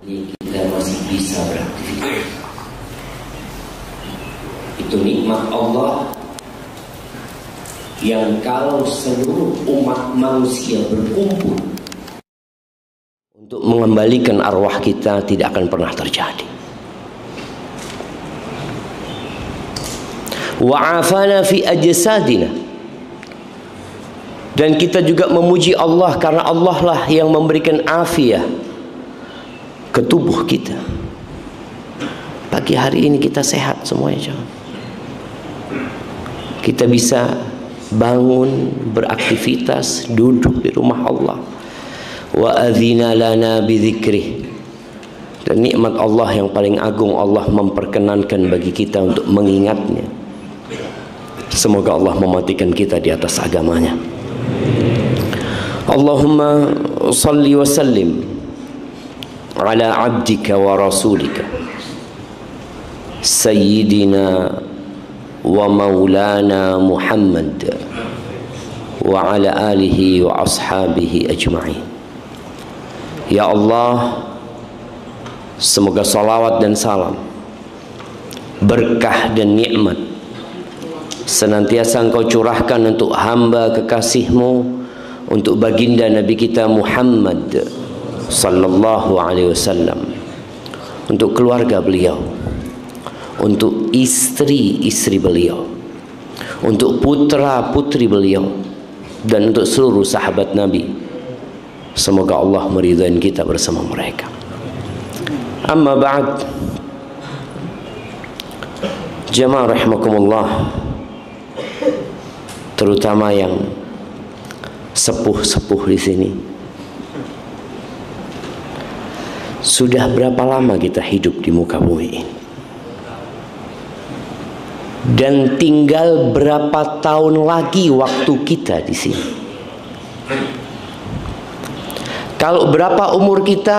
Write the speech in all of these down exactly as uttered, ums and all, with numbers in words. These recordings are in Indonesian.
kita masih bisa beraktivitas. Itu nikmat Allah yang kalau seluruh umat manusia berkumpul untuk mengembalikan arwah kita tidak akan pernah terjadi. Wa'afana fi ajsadina, dan kita juga memuji Allah karena Allah lah yang memberikan afiah ke tubuh kita. Pagi hari ini kita sehat semuanya, jangan. Kita bisa bangun, beraktivitas, duduk di rumah Allah. Wa adzina lana bidzikrih, dan nikmat Allah yang paling agung, Allah memperkenankan bagi kita untuk mengingatnya. Semoga Allah mematikan kita di atas agamanya. Allahumma salli wa sallim ala abdika wa rasulika sayyidina wa maulana Muhammad wa ala alihi wa ashabihi ajma'in. Ya Allah, semoga salawat dan salam, berkah dan nikmat senantiasa Engkau curahkan untuk hamba kekasih-Mu, untuk baginda Nabi kita Muhammad sallallahu alaihi wasallam, untuk keluarga beliau, untuk istri-istri beliau, untuk putra-putri beliau, dan untuk seluruh sahabat Nabi. Semoga Allah meridai kita bersama mereka. Amma ba'd, jamaah rahimakumullah, terutama yang sepuh-sepuh di sini. Sudah berapa lama kita hidup di muka bumi ini? Dan tinggal berapa tahun lagi waktu kita di sini? Kalau berapa umur kita,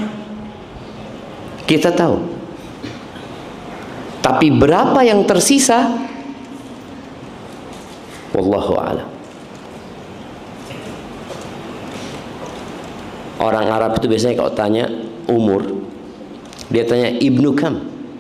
kita tahu. Tapi berapa yang tersisa, wallahu a'lam. Orang Arab itu biasanya kalau tanya umur, dia tanya ibnu kam.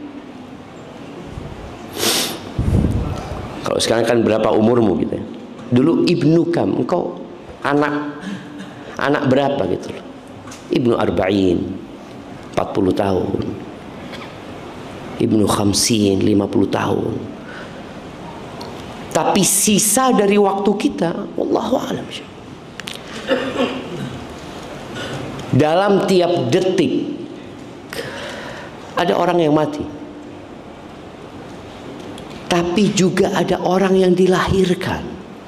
Kalau sekarang kan berapa umurmu gitu ya. Dulu ibnu kam, engkau anak anak berapa gitu loh. Ibnu arba'in, empat puluh tahun. Ibnu khamsin, lima puluh tahun. Tapi sisa dari waktu kita, wallahu a'lam, dalam tiap detik ada orang yang mati, tapi juga ada orang yang dilahirkan.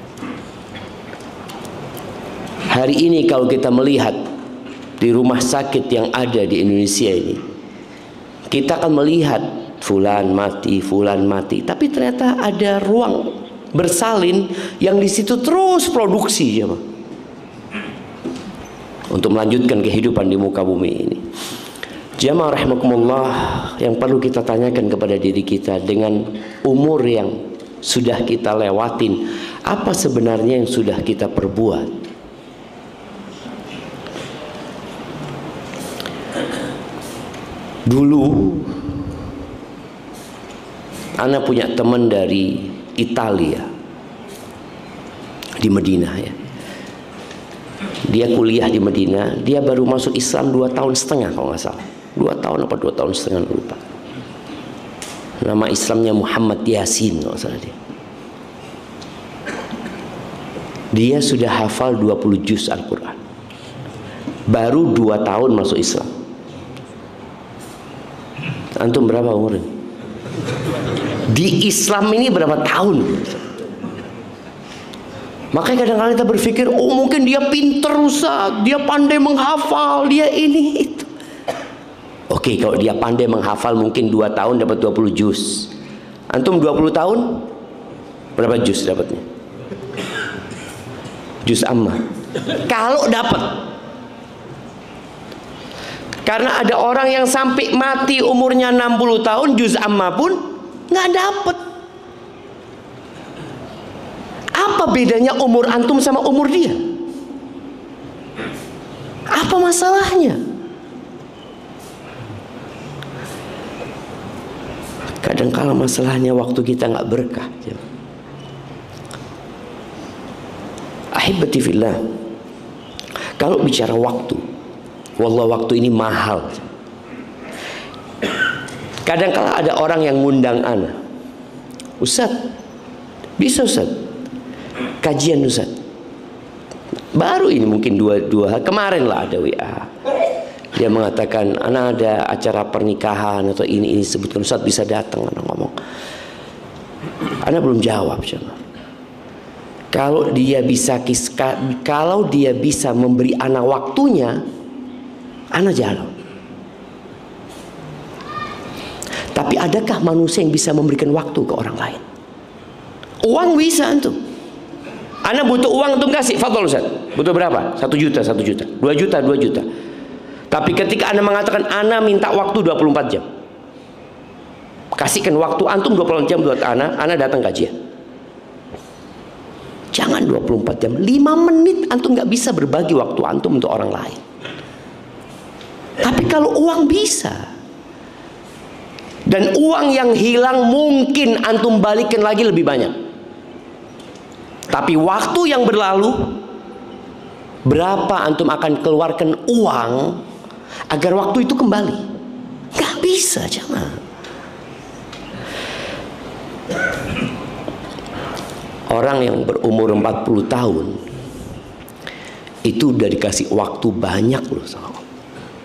Hari ini kalau kita melihat di rumah sakit yang ada di Indonesia ini, kita akan melihat fulan mati, fulan mati, tapi ternyata ada ruang bersalin yang di situ terus produksi, ya, untuk melanjutkan kehidupan di muka bumi ini. Jamaah rahimakumullah, yang perlu kita tanyakan kepada diri kita, dengan umur yang sudah kita lewatin, apa sebenarnya yang sudah kita perbuat? Dulu ana punya teman dari Italia di Madinah, ya. Dia kuliah di Madinah, dia baru masuk Islam dua tahun setengah kalau nggak salah, dua tahun apa dua tahun setengah lupa. Nama Islamnya Muhammad Yasin kalau salah dia. Dia sudah hafal dua puluh juz Al-Quran, baru dua tahun masuk Islam. Antum berapa umurnya? Di Islam ini berapa tahun? Makanya kadang-kadang kita berpikir, oh mungkin dia pinter Ustaz, dia pandai menghafal, dia ini itu. Oke, kalau dia pandai menghafal mungkin dua tahun dapat dua puluh juz. Antum dua puluh tahun berapa juz dapatnya? Juz amma. Kalau dapat. Karena ada orang yang sampai mati umurnya enam puluh tahun, juz amma pun nggak dapat. Apa bedanya umur antum sama umur dia? Apa masalahnya? Kadang-kala masalahnya waktu kita nggak berkah. Ahibati fillah, kalau bicara waktu, wallah waktu ini mahal. Kadang-kala ada orang yang ngundang ana, Ustaz, bisa Ustaz, kajian Ustaz. Baru ini mungkin dua dua hari kemarin lah ada W A. Dia mengatakan, ana ada acara pernikahan atau ini ini sebutkan Ustaz bisa datang. Ana ngomong, ana belum jawab sama. Kalau dia bisa kiska, kalau dia bisa memberi ana waktunya, ana jalan. Tapi adakah manusia yang bisa memberikan waktu ke orang lain? Uang bisa antum. Ana butuh uang untuk kasih, fadhol Ustaz. Butuh berapa? Satu juta, satu juta, dua juta, dua juta. Tapi ketika ana mengatakan ana minta waktu dua puluh empat jam, kasihkan waktu antum dua puluh empat jam buat ana, ana datang kajian. Jangan dua puluh empat jam, lima menit antum nggak bisa berbagi waktu antum untuk orang lain. Tapi kalau uang bisa. Dan uang yang hilang mungkin antum balikin lagi lebih banyak. Tapi waktu yang berlalu, berapa antum akan keluarkan uang agar waktu itu kembali? Nggak bisa, jangan. Orang yang berumur empat puluh tahun itu udah dikasih waktu banyak loh sama Allah.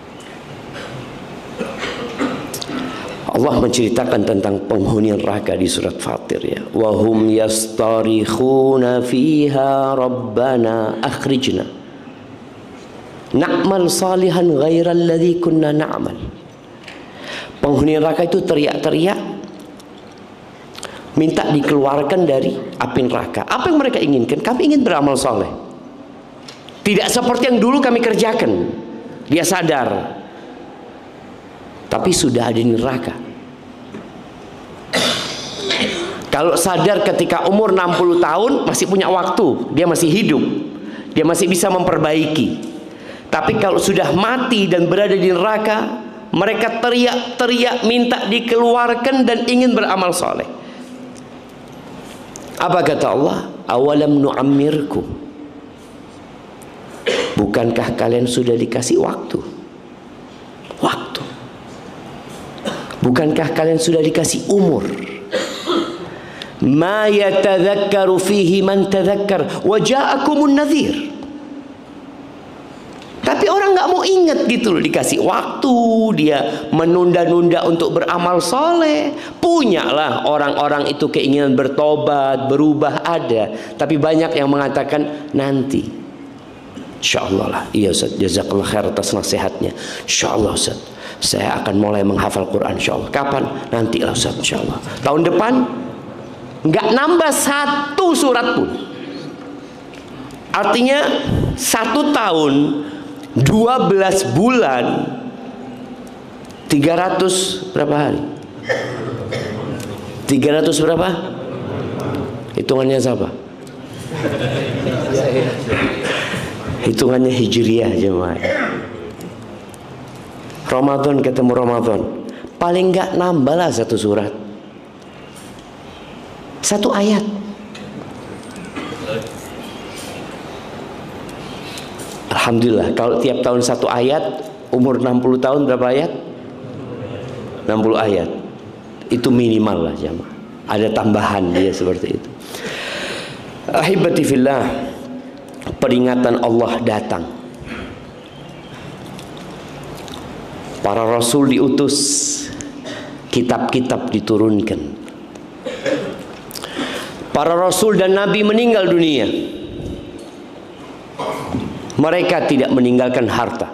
Allah menceritakan tentang penghuni neraka di surat Fatir ya. Wa hum yastarikhuna fiha rabbana akhrijna na'mal salihan ghairal ladzi kunna na'mal. Penghuni neraka itu teriak-teriak minta dikeluarkan dari api neraka. Apa yang mereka inginkan? Kami ingin beramal soleh. Tidak seperti yang dulu kami kerjakan. Dia sadar. Tapi sudah ada di neraka. Kalau sadar ketika umur enam puluh tahun masih punya waktu. Dia masih hidup. Dia masih bisa memperbaiki. Tapi kalau sudah mati dan berada di neraka, mereka teriak-teriak minta dikeluarkan dan ingin beramal soleh. Apa kata Allah? Awalam nu'ammirkum, bukankah kalian sudah dikasih waktu? Waktu. Bukankah kalian sudah dikasih umur? Ma yatadzakkaru fihi man tadzakkar wa ja'akumun nadhir. Tapi orang nggak mau ingat gitu loh, dikasih waktu, dia menunda-nunda untuk beramal soleh. Punyalah orang-orang itu keinginan bertobat, berubah ada. Tapi banyak yang mengatakan nanti. Insya Allah lah. Iya Ustaz, jazakallah khair atas nasihatnya. Insya Allah Ustaz, saya akan mulai menghafal Quran Insya Allah. Kapan? Nanti lah Ustaz Insya Allah. Tahun depan nggak nambah satu surat pun. Artinya satu tahun dua belas bulan tiga ratus berapa hari? tiga ratus berapa? Hitungannya siapa? Hitungannya Hijriah jemaah. Ramadan ketemu Ramadan, paling enggak nambahlah satu surat, satu ayat. Alhamdulillah, kalau tiap tahun satu ayat, umur enam puluh tahun berapa ayat? enam puluh ayat. Itu minimal lah jemaah. Ada tambahan dia seperti itu. Ahibati fillah, peringatan Allah datang. Para rasul diutus, kitab-kitab diturunkan. Para rasul dan nabi meninggal dunia. Mereka tidak meninggalkan harta,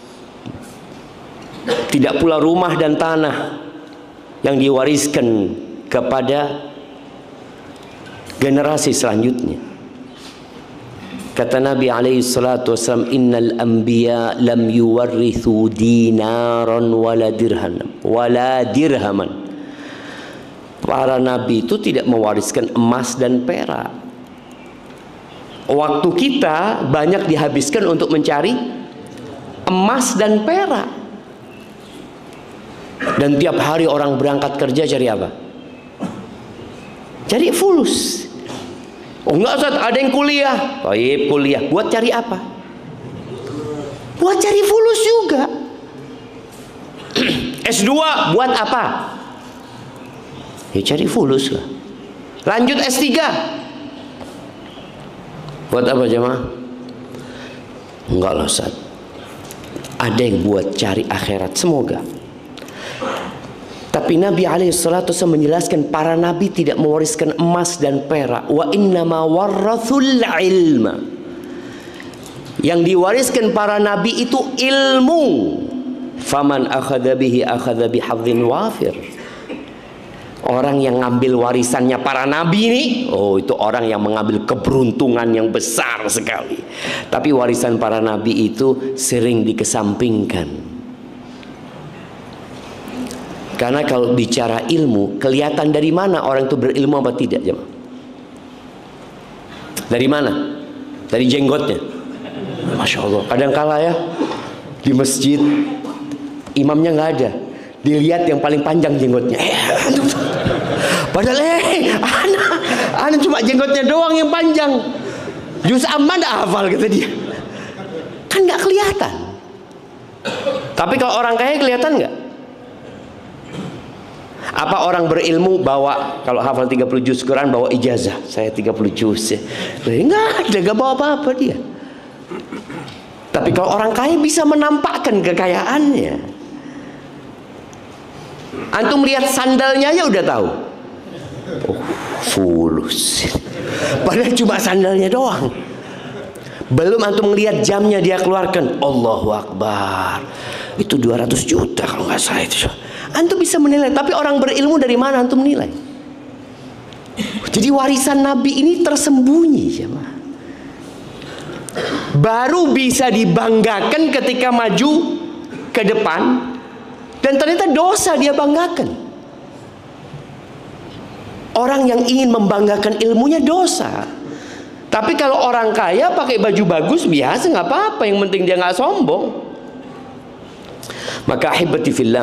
tidak pula rumah dan tanah yang diwariskan kepada generasi selanjutnya. Kata Nabi alaihi salatu wasallam, innal anbiya lam yuwarrithu dinaran wala dirham wala dirhaman. Para nabi itu tidak mewariskan emas dan perak. Waktu kita banyak dihabiskan untuk mencari emas dan perak. Dan tiap hari orang berangkat kerja cari apa? Cari fulus. Oh enggak Ustaz, ada yang kuliah. Oh iya kuliah. Buat cari apa? Buat cari fulus juga. S dua buat apa? Ya cari fulus lah. Lanjut S tiga. Buat apa jemaah? Enggak lah Ustaz. Ada yang buat cari akhirat. Semoga. Tapi Nabi alaihi salatu wasallam menjelaskan para nabi tidak mewariskan emas dan perak. Wa innama warrathul ilma. Yang diwariskan para nabi itu ilmu. Faman akhadha bihi akhadha bihadzin wafir. Orang yang ngambil warisannya para nabi ini, oh itu orang yang mengambil keberuntungan yang besar sekali. Tapi warisan para nabi itu sering dikesampingkan. Karena kalau bicara ilmu, kelihatan dari mana orang itu berilmu apa tidak, jemaah? Dari mana? Dari jenggotnya. Masya Allah. Kadang-kala ya di masjid imamnya nggak ada, dilihat yang paling panjang jenggotnya. Eh, padahal eh, anak, anak cuma jenggotnya doang yang panjang. Juz amma nggak hafal kata dia. Kan nggak kelihatan. Tapi kalau orang kaya kelihatan nggak? Apa orang berilmu bawa, kalau hafal tiga puluh juz Quran bawa ijazah, saya tiga puluh juz ya. Enggak ada, enggak bawa apa-apa dia. Tapi kalau orang kaya bisa menampakkan kekayaannya. Antum lihat sandalnya aja udah tahu. Oh, fulus. Padahal cuma sandalnya doang. Belum antum melihat jamnya dia keluarkan. Allahu Akbar. Itu dua ratus juta kalau nggak salah itu. Antum bisa menilai, tapi orang berilmu dari mana antum menilai? Jadi warisan Nabi ini tersembunyi, jemaah. Baru bisa dibanggakan ketika maju ke depan, dan ternyata dosa dia banggakan. Orang yang ingin membanggakan ilmunya dosa. Tapi kalau orang kaya pakai baju bagus biasa, nggak apa-apa. Yang penting dia nggak sombong. Maka ahibati fillah,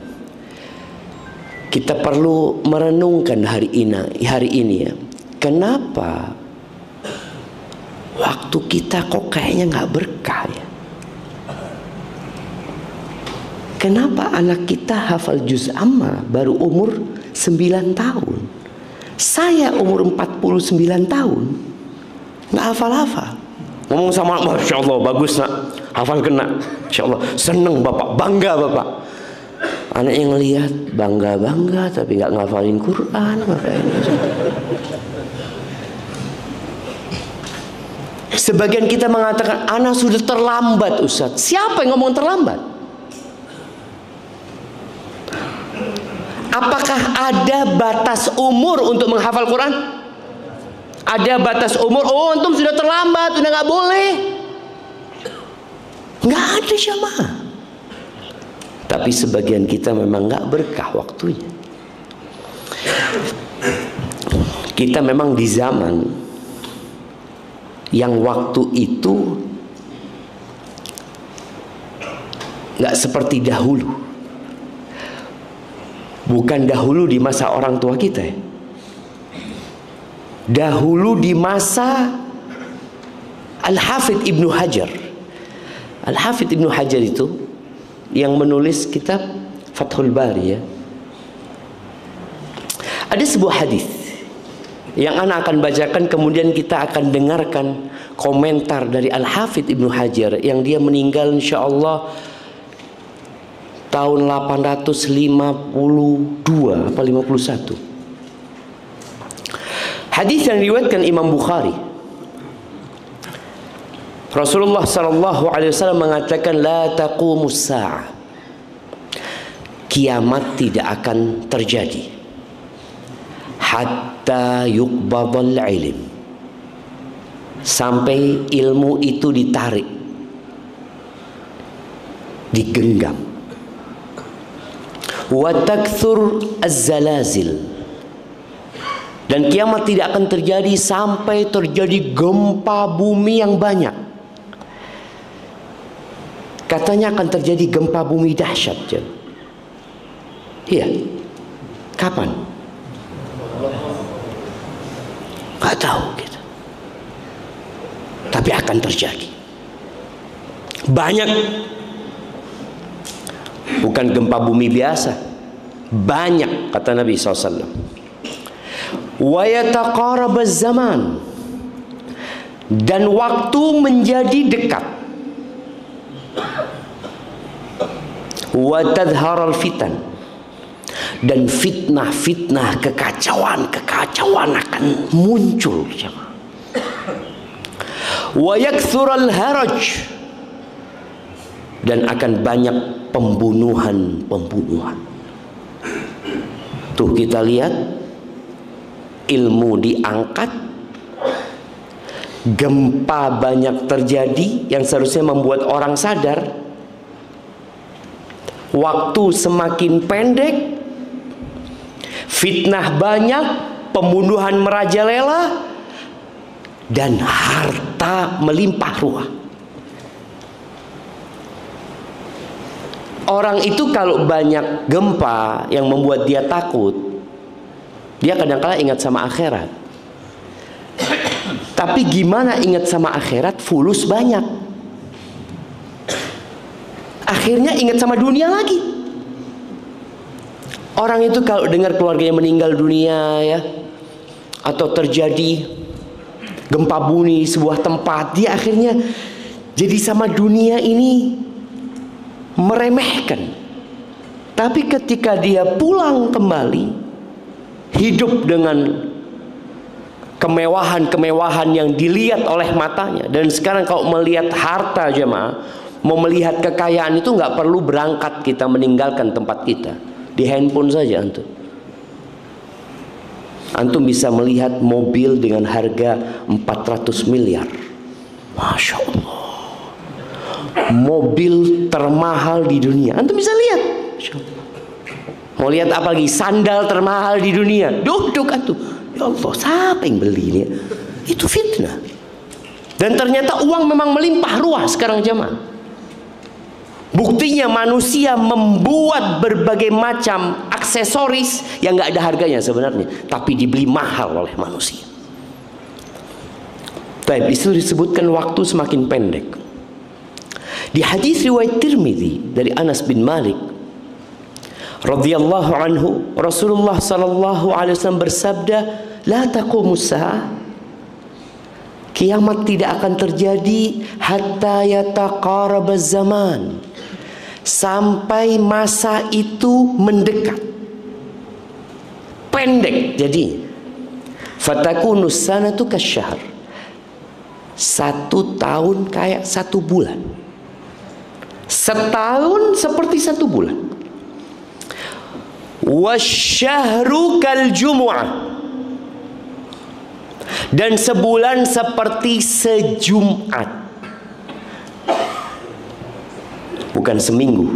kita perlu merenungkan hari ini, hari ini ya. Kenapa waktu kita kok kayaknya nggak berkah ya? Kenapa anak kita hafal juz amma baru umur sembilan tahun? Saya umur empat puluh sembilan tahun nggak hafal-hafal. Ngomong sama anak, Masya Allah bagus nak, hafal kena. Masya Allah seneng bapak, bangga bapak. Anak yang lihat bangga-bangga tapi nggak ngafalin Quran. Sebagian kita mengatakan anak sudah terlambat Ustaz. Siapa yang ngomong terlambat? Apakah ada batas umur untuk menghafal Quran? Ada batas umur? Oh antum sudah terlambat, sudah nggak boleh. Nggak ada jamaah. Tapi sebagian kita memang nggak berkah waktunya. Kita memang di zaman yang waktu itu nggak seperti dahulu. Bukan dahulu di masa orang tua kita ya. Dahulu di masa Al-Hafidh Ibnu Hajar. Al-Hafidh Ibnu Hajar itu yang menulis kitab Fathul Bari ya. Ada sebuah hadis yang anak akan bacakan, kemudian kita akan dengarkan komentar dari Al-Hafidh Ibnu Hajar yang dia meninggal insyaallah tahun delapan ratus lima puluh dua atau lima puluh satu. Hadis yang diriwayatkan Imam Bukhari. Rasulullah sallallahu alaihi wasallam mengatakan la taqumus sa'a. Kiamat tidak akan terjadi hatta yuqbadal ilm. Sampai ilmu itu ditarik, digenggam. Wa takthur az-zalazil. Dan kiamat tidak akan terjadi sampai terjadi gempa bumi yang banyak. Katanya akan terjadi gempa bumi dahsyat. Iya. Kapan? akan terjadi. Banyak. Bukan gempa bumi biasa. Banyak, kata Nabi shallallahu alaihi wasallam. Wa yataqarabaz zaman, dan waktu menjadi dekat. Wa tadharal fitan, dan fitnah-fitnah, kekacauan-kekacauan akan muncul. Wa yakthural haraj, dan akan banyak pembunuhan-pembunuhan. Tuh kita lihat, ilmu diangkat, gempa banyak terjadi yang seharusnya membuat orang sadar. Waktu semakin pendek, fitnah banyak, pembunuhan merajalela, dan harta melimpah ruah. Orang itu kalau banyak gempa yang membuat dia takut, dia kadang-kala ingat sama akhirat. Tapi gimana ingat sama akhirat? Fulus banyak. Akhirnya ingat sama dunia lagi. Orang itu kalau dengar keluarganya meninggal dunia ya, atau terjadi gempa bumi di sebuah tempat, dia akhirnya jadi sama dunia ini meremehkan. Tapi ketika dia pulang kembali, hidup dengan kemewahan-kemewahan yang dilihat oleh matanya. Dan sekarang kalau melihat harta jemaah, mau melihat kekayaan itu nggak perlu berangkat kita meninggalkan tempat kita. Di handphone saja antum. Antum bisa melihat mobil dengan harga empat ratus miliar. Masya Allah. Mobil termahal di dunia. Antum bisa lihat. Mau lihat apa lagi? Sandal termahal di dunia. Duduk antum. Ya Allah, siapa yang beli ini? Itu fitnah. Dan ternyata uang memang melimpah ruah sekarang jemaah. Buktinya manusia membuat berbagai macam aksesoris yang nggak ada harganya sebenarnya, tapi dibeli mahal oleh manusia. Baik, itu disebutkan waktu semakin pendek. Di hadis riwayat Tirmidzi dari Anas bin Malik radhiyallahu anhu, Rasulullah sallallahu alaihi wasallam bersabda, "La taqumus saah." Kiamat tidak akan terjadi hatta yataqarabaz zaman. Sampai masa itu mendekat. Pendek jadi. Fatakunus sanatu kasyahr. Satu tahun kayak satu bulan. Setahun seperti satu bulan. Wasyahru kal jumu'ah. Dan sebulan seperti sejumat. Bukan seminggu.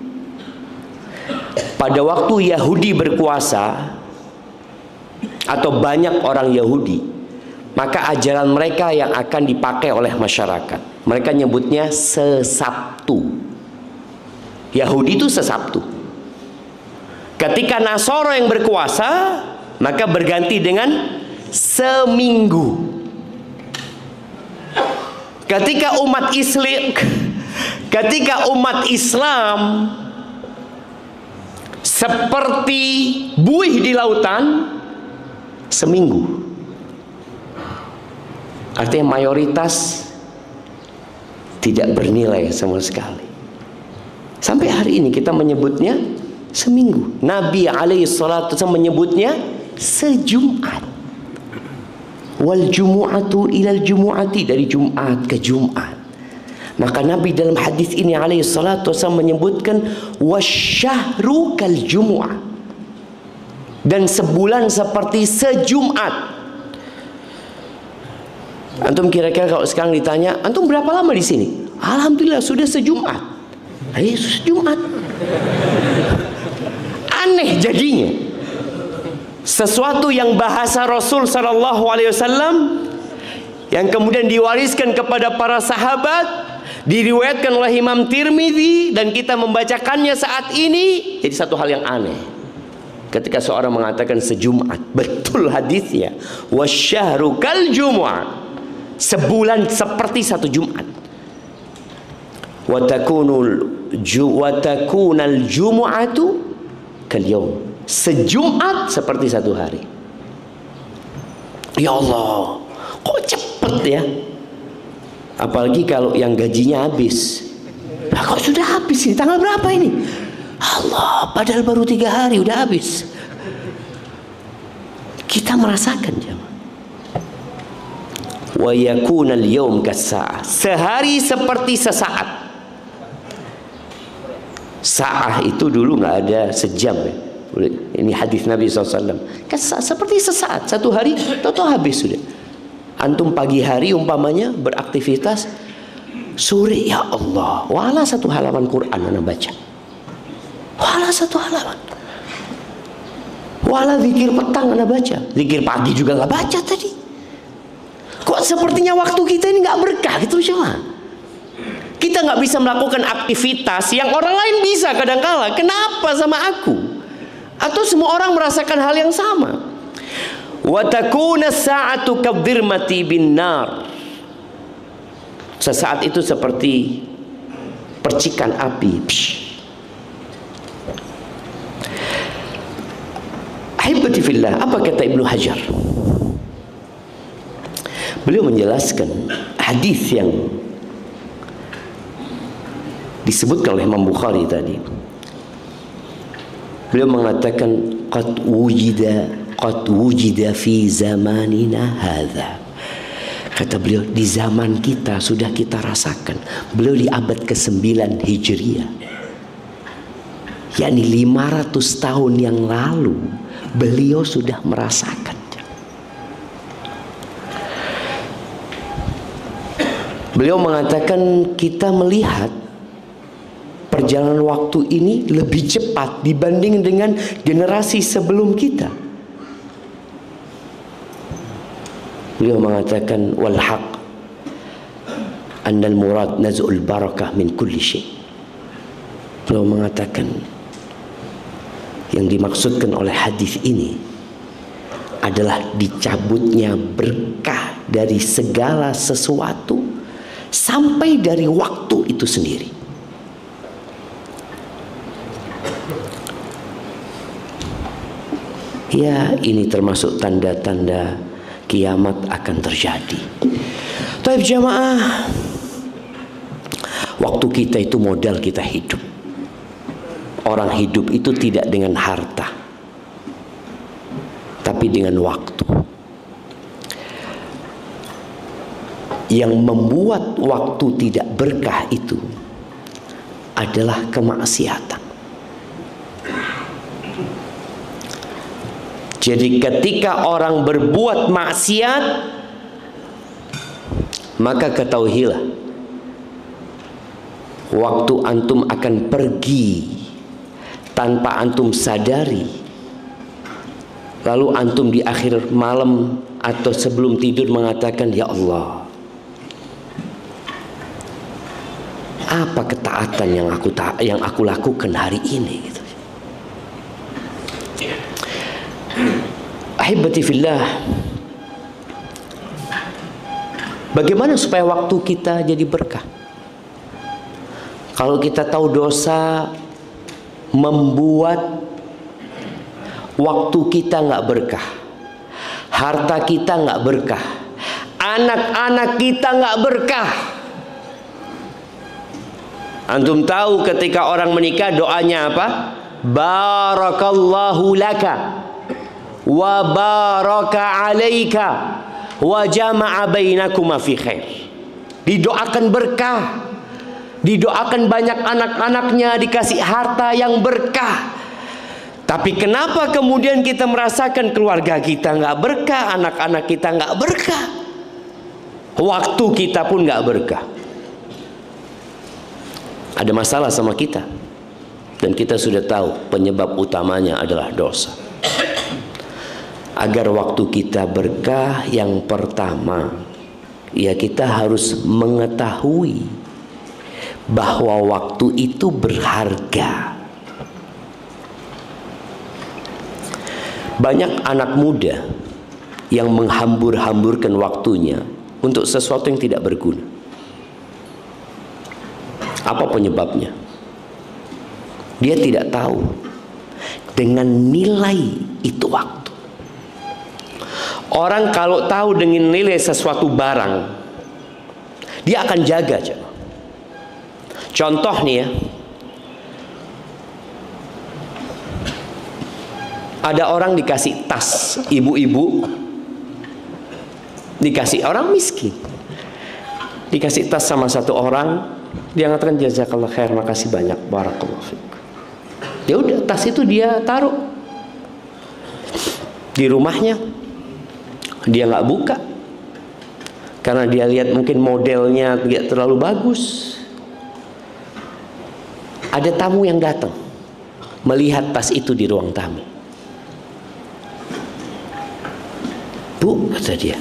Pada waktu Yahudi berkuasa atau banyak orang Yahudi, maka ajaran mereka yang akan dipakai oleh masyarakat, mereka nyebutnya sesabtu. Yahudi itu sesabtu. Ketika Nasoro yang berkuasa, maka berganti dengan seminggu. Ketika umat Islam Ketika umat Islam seperti buih di lautan, seminggu. Artinya mayoritas tidak bernilai sama sekali. Sampai hari ini kita menyebutnya seminggu. Nabi alaihi salatu wasallam menyebutnya sejumat. Wal jumu'atu ilal jumu'ati, dari Jumat ke Jumat. Maka Nabi dalam hadis ini alaihi salatu wasallam menyebutkan wasyahru kal jumu'ah, dan sebulan seperti sejumat. Antum kira-kira kalau sekarang ditanya, antum berapa lama di sini? Alhamdulillah sudah sejumat. Ayo sejumat. Aneh jadinya. Sesuatu yang bahasa Rasul sallallahu alaihi wasallam yang kemudian diwariskan kepada para sahabat, diriwayatkan oleh Imam Tirmidzi, dan kita membacakannya saat ini, jadi satu hal yang aneh. Ketika seorang mengatakan sejumat, betul hadisnya, wasyahru kal jumu'ah, sebulan seperti satu Jumat. Wa takunul ju wa takunal jumu'atu kal yaum, sejumat seperti satu hari. Ya Allah, kok cepet ya? Apalagi kalau yang gajinya habis. Nah, kok sudah habis ini? Tanggal berapa ini? Allah, padahal baru tiga hari udah habis. Kita merasakan jemaah. Wa yakunal yawm kas-sa'ah, sehari seperti sesaat. Sa'ah itu dulu nggak ada sejam ya. Ini hadis Nabi shallallahu alaihi wasallam. Kas-sa'ah seperti sesaat, satu hari toto habis sudah. Antum pagi hari umpamanya beraktivitas, sore ya Allah, wala satu halaman Quran anda baca, wala satu halaman, wala zikir petang anda baca, zikir pagi juga nggak baca tadi. Kok sepertinya waktu kita ini nggak berkah gitu cuma. Kita nggak bisa melakukan aktivitas yang orang lain bisa kadangkala. Kenapa sama aku? Atau semua orang merasakan hal yang sama? Wa takuna sa'atu kadhirmati bin nar. Sesaat itu seperti percikan api. Ahibati fillah, apa kata Ibnu Hajar? Beliau menjelaskan hadis yang disebutkan oleh Imam Bukhari tadi. Beliau mengatakan qad wujida qad wujida fi zamanina hadza. Kata beliau, di zaman kita sudah kita rasakan. Beliau di abad kesembilan Hijriah, yakni lima ratus tahun yang lalu beliau sudah merasakan. Beliau mengatakan kita melihat perjalanan waktu ini lebih cepat dibanding dengan generasi sebelum kita. Beliau mengatakan wal haq annal murad naz'ul barakah min kulli syai. Beliau mengatakan yang dimaksudkan oleh hadis ini adalah dicabutnya berkah dari segala sesuatu sampai dari waktu itu sendiri. Ya, ini termasuk tanda-tanda kiamat akan terjadi. Taib jamaah, waktu kita itu modal kita hidup. Orang hidup itu tidak dengan harta, tapi dengan waktu. Yang membuat waktu tidak berkah itu adalah kemaksiatan. Jadi ketika orang berbuat maksiat, maka ketahuilah waktu antum akan pergi tanpa antum sadari. Lalu antum di akhir malam atau sebelum tidur mengatakan, ya Allah, apa ketaatan yang aku ta yang aku lakukan hari ini gitu. Ahibati fillah, bagaimana supaya waktu kita jadi berkah? Kalau kita tahu dosa membuat waktu kita nggak berkah, harta kita nggak berkah, anak-anak kita nggak berkah. Antum tahu ketika orang menikah doanya apa? Barakallahu laka wa baraka alaika wa jama'a bainakuma fi khair. Didoakan berkah, didoakan banyak anak-anaknya dikasih harta yang berkah. Tapi kenapa kemudian kita merasakan keluarga kita nggak berkah, anak-anak kita nggak berkah, waktu kita pun nggak berkah? Ada masalah sama kita, dan kita sudah tahu penyebab utamanya adalah dosa. Agar waktu kita berkah, yang pertama, ya kita harus mengetahui bahwa waktu itu berharga. Banyak anak muda yang menghambur-hamburkan waktunya untuk sesuatu yang tidak berguna. Apa penyebabnya? Dia tidak tahu dengan nilai itu waktu. Orang kalau tahu dengan nilai sesuatu barang, dia akan jaga. Contoh nih ya, ada orang dikasih tas, ibu-ibu dikasih, orang miskin dikasih tas sama satu orang, dia mengatakan jazakallah khair, makasih banyak, barakallahu fiik. Ya udah, tas itu dia taruh di rumahnya, dia nggak buka karena dia lihat mungkin modelnya tidak terlalu bagus. Ada tamu yang datang melihat tas itu di ruang tamu. Bu, kata dia,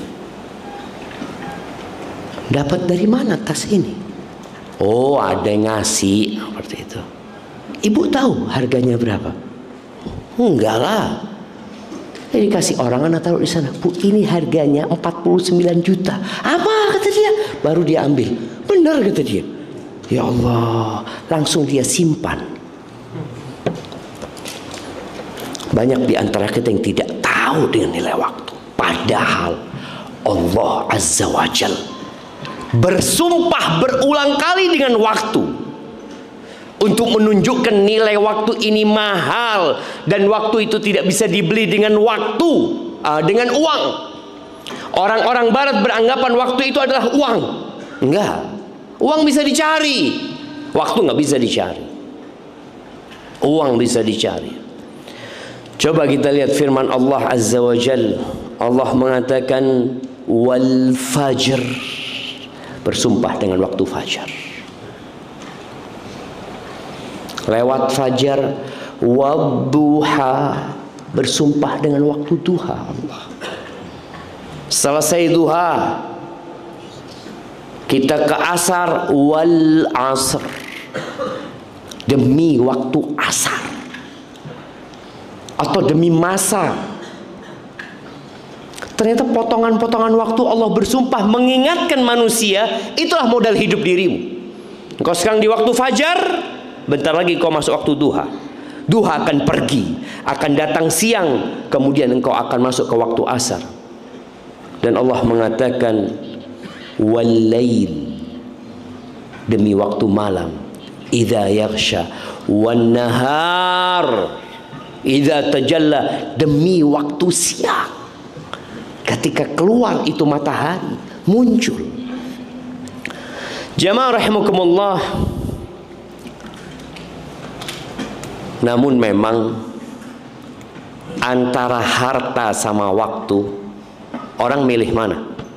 dapat dari mana tas ini? Oh, ada yang ngasih, seperti itu. Ibu tahu harganya berapa? Enggak lah. Jadi kasih orang, anak taruh di sana. Bu, ini harganya empat puluh sembilan juta. Apa, kata dia? Baru dia ambil. Benar, kata dia. Ya Allah, langsung dia simpan. Banyak di antara kita yang tidak tahu dengan nilai waktu. Padahal Allah Azza wa Jal bersumpah berulang kali dengan waktu untuk menunjukkan nilai waktu ini mahal, dan waktu itu tidak bisa dibeli dengan waktu, uh, dengan uang. Orang-orang barat beranggapan waktu itu adalah uang. Enggak, uang bisa dicari, waktu nggak bisa dicari. Uang bisa dicari. Coba kita lihat firman Allah Azza wa Jal. Allah mengatakan wal fajr, bersumpah dengan waktu fajar. Lewat fajar, wadduha, bersumpah dengan waktu duha. Allah. Selesai duha, kita ke asar, wal asr, demi waktu asar atau demi masa. Ternyata potongan-potongan waktu Allah bersumpah mengingatkan manusia, itulah modal hidup dirimu. Engkau sekarang di waktu fajar, bentar lagi kau masuk waktu duha. Duha akan pergi, akan datang siang, kemudian engkau akan masuk ke waktu asar. Dan Allah mengatakan wal-lail, demi waktu malam, idza yaghsha, wan nahar idza tajalla, demi waktu siang, ketika keluar itu matahari muncul. Jamaah rahimakumullah. Namun memang antara harta sama waktu, orang milih mana?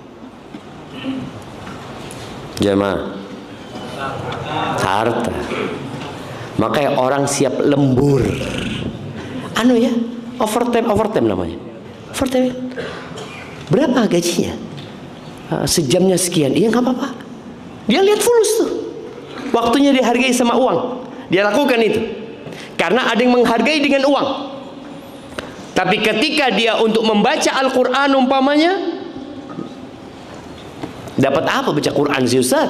Jamaah, harta. Makanya orang siap lembur, anu ya, overtime, overtime namanya, overtime. Berapa gajinya? Sejamnya sekian. Iya, nggak apa-apa. Dia lihat fulus tuh, waktunya dihargai sama uang. Dia lakukan itu karena ada yang menghargai dengan uang. Tapi ketika dia untuk membaca Al-Quran umpamanya, dapat apa baca Quran sih Ustaz?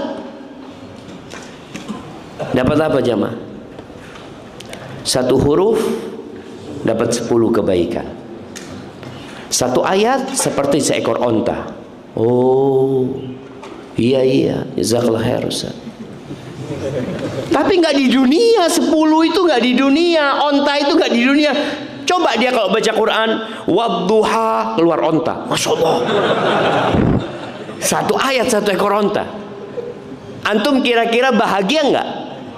Dapat apa jamaah? Satu huruf dapat sepuluh kebaikan. Satu ayat seperti seekor onta. Oh, iya iya, jazakallah khair Ustaz. Tapi nggak di dunia, sepuluh itu nggak di dunia, onta itu nggak di dunia. Coba dia kalau baca Quran, wadduha, keluar onta, masya Allah. Satu ayat satu ekor onta. Antum kira-kira bahagia nggak?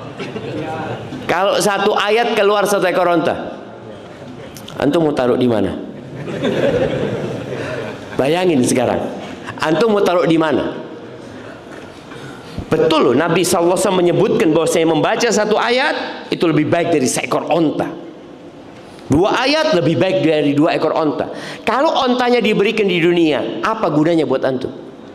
Kalau satu ayat keluar satu ekor onta, antum mau taruh di mana? Bayangin sekarang, antum mau taruh di mana? Betul loh, Nabi sallallahu alaihi wasallam menyebutkan bahwa saya membaca satu ayat itu lebih baik dari seekor onta. Dua ayat lebih baik dari dua ekor onta. Kalau ontanya diberikan di dunia, apa gunanya buat antum?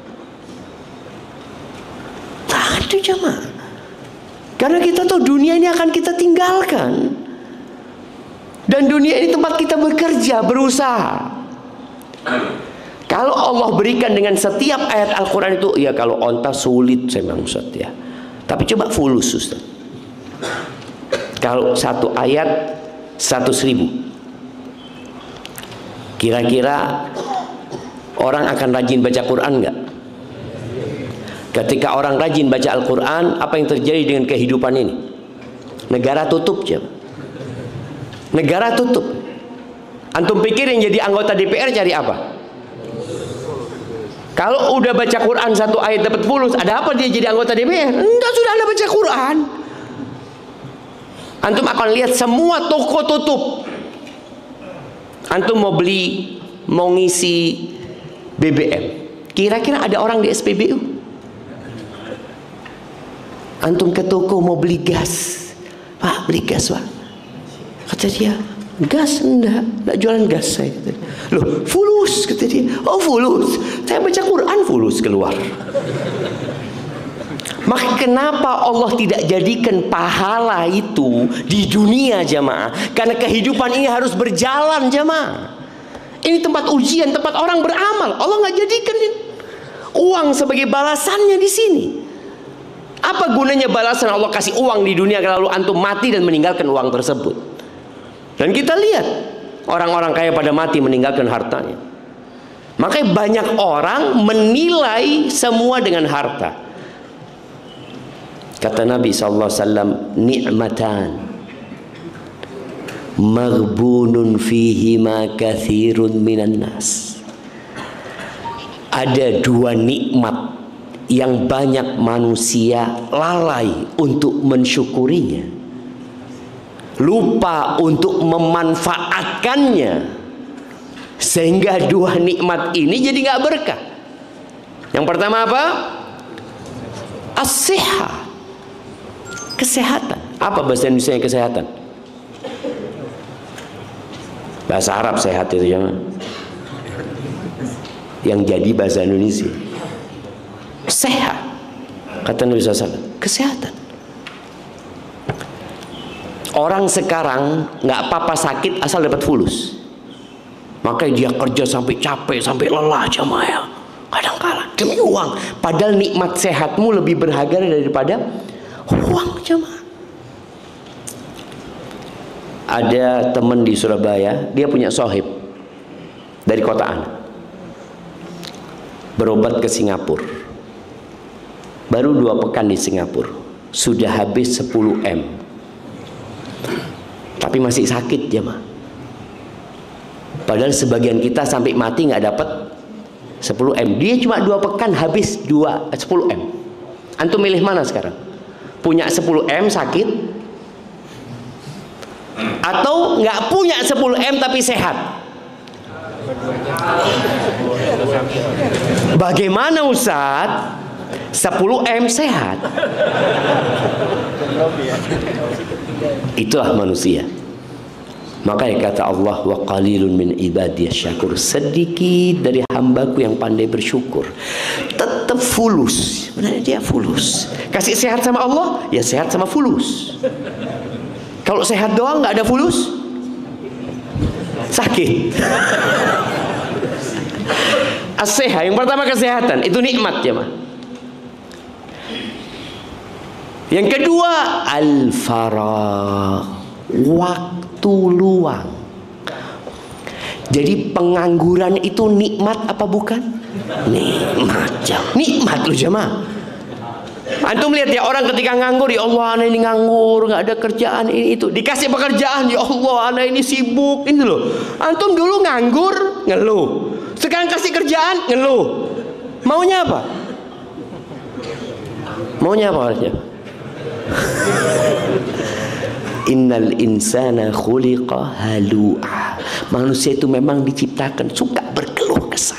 Tak ada jamaah. Karena kita tahu dunia ini akan kita tinggalkan. Dan dunia ini tempat kita bekerja, berusaha. Kalau Allah berikan dengan setiap ayat Al-Quran itu, ya kalau onta sulit saya memang Ustaz ya. Tapi coba fulus Ustaz. Kalau satu ayat seratus ribu, kira-kira orang akan rajin baca Quran nggak? Ketika orang rajin baca Al-Quran, apa yang terjadi dengan kehidupan ini? Negara tutup jam. Negara tutup. Antum pikir yang jadi anggota D P R cari apa? Kalau udah baca Quran satu ayat dapat fulus, ada apa dia jadi anggota D P R? Enggak, sudah ada baca Quran. Antum akan lihat semua toko tutup. Antum mau beli, mau ngisi B B M, kira-kira ada orang di S P B U? Antum ke toko mau beli gas, Pak beli gas Pak, kata dia, gas enggak, enggak jualan gas saya. Loh, fulus kata dia. Oh fulus, saya baca Quran fulus keluar. Maka kenapa Allah tidak jadikan pahala itu di dunia jamaah? Karena kehidupan ini harus berjalan jamaah. Ini tempat ujian, tempat orang beramal. Allah nggak jadikan uang sebagai balasannya di sini. Apa gunanya balasan Allah kasih uang di dunia kalau antum mati dan meninggalkan uang tersebut? Dan kita lihat orang-orang kaya pada mati meninggalkan hartanya. Makanya banyak orang menilai semua dengan harta. Kata Nabi sallallahu alaihi wasallam, ni'matan maghbunun fihima katsirun minan nas. Ada dua nikmat yang banyak manusia lalai untuk mensyukurinya, lupa untuk memanfaatkannya, sehingga dua nikmat ini jadi nggak berkah. Yang pertama apa? As-sihah, kesehatan. Apa bahasa Indonesia kesehatan? Bahasa Arab sehat itu jangan. Yang jadi bahasa Indonesia sehat. Kata Nabi sallallahu alaihi wasallam, kesehatan. Orang sekarang nggak apa-apa sakit asal dapat fulus. Makanya dia kerja sampai capek, sampai lelah jamaah ya. Kadang-kadang demi uang. Padahal nikmat sehatmu lebih berharga daripada uang jamaah. Ada teman di Surabaya, dia punya sohib dari kota Ana, berobat ke Singapura. Baru dua pekan di Singapura, sudah habis sepuluh M, tapi masih sakit jamaah. Padahal sebagian kita sampai mati nggak dapat sepuluh M. Dia cuma dua pekan habis dua sepuluh M. Antum milih mana sekarang? Punya sepuluh M sakit, atau nggak punya sepuluh M tapi sehat? Bagaimana Ustadz? sepuluh M sehat. Itulah manusia. Makanya kata Allah, wa qalilun min ibadiyasy syakur, sedikit dari hambaku yang pandai bersyukur. Tetap fulus. Benar dia fulus. Kasih sehat sama Allah, ya sehat sama fulus. Kalau sehat doang nggak ada fulus, sakit. As-seha, yang pertama kesehatan, itu nikmat ya mah. Yang kedua al-faragh, waktu luang. Jadi pengangguran itu nikmat apa bukan? Nikmat jam, nikmat loh jemaah. Antum lihat ya, orang ketika nganggur, ya Allah anak ini nganggur, nggak ada kerjaan ini itu, dikasih pekerjaan, ya Allah anak ini sibuk ini loh. Antum dulu nganggur ngeluh, sekarang kasih kerjaan ngeluh. Maunya apa? Maunya apa harusnya? Innal insana khuliqa halu'a. Manusia itu memang diciptakan suka berkeluh kesah.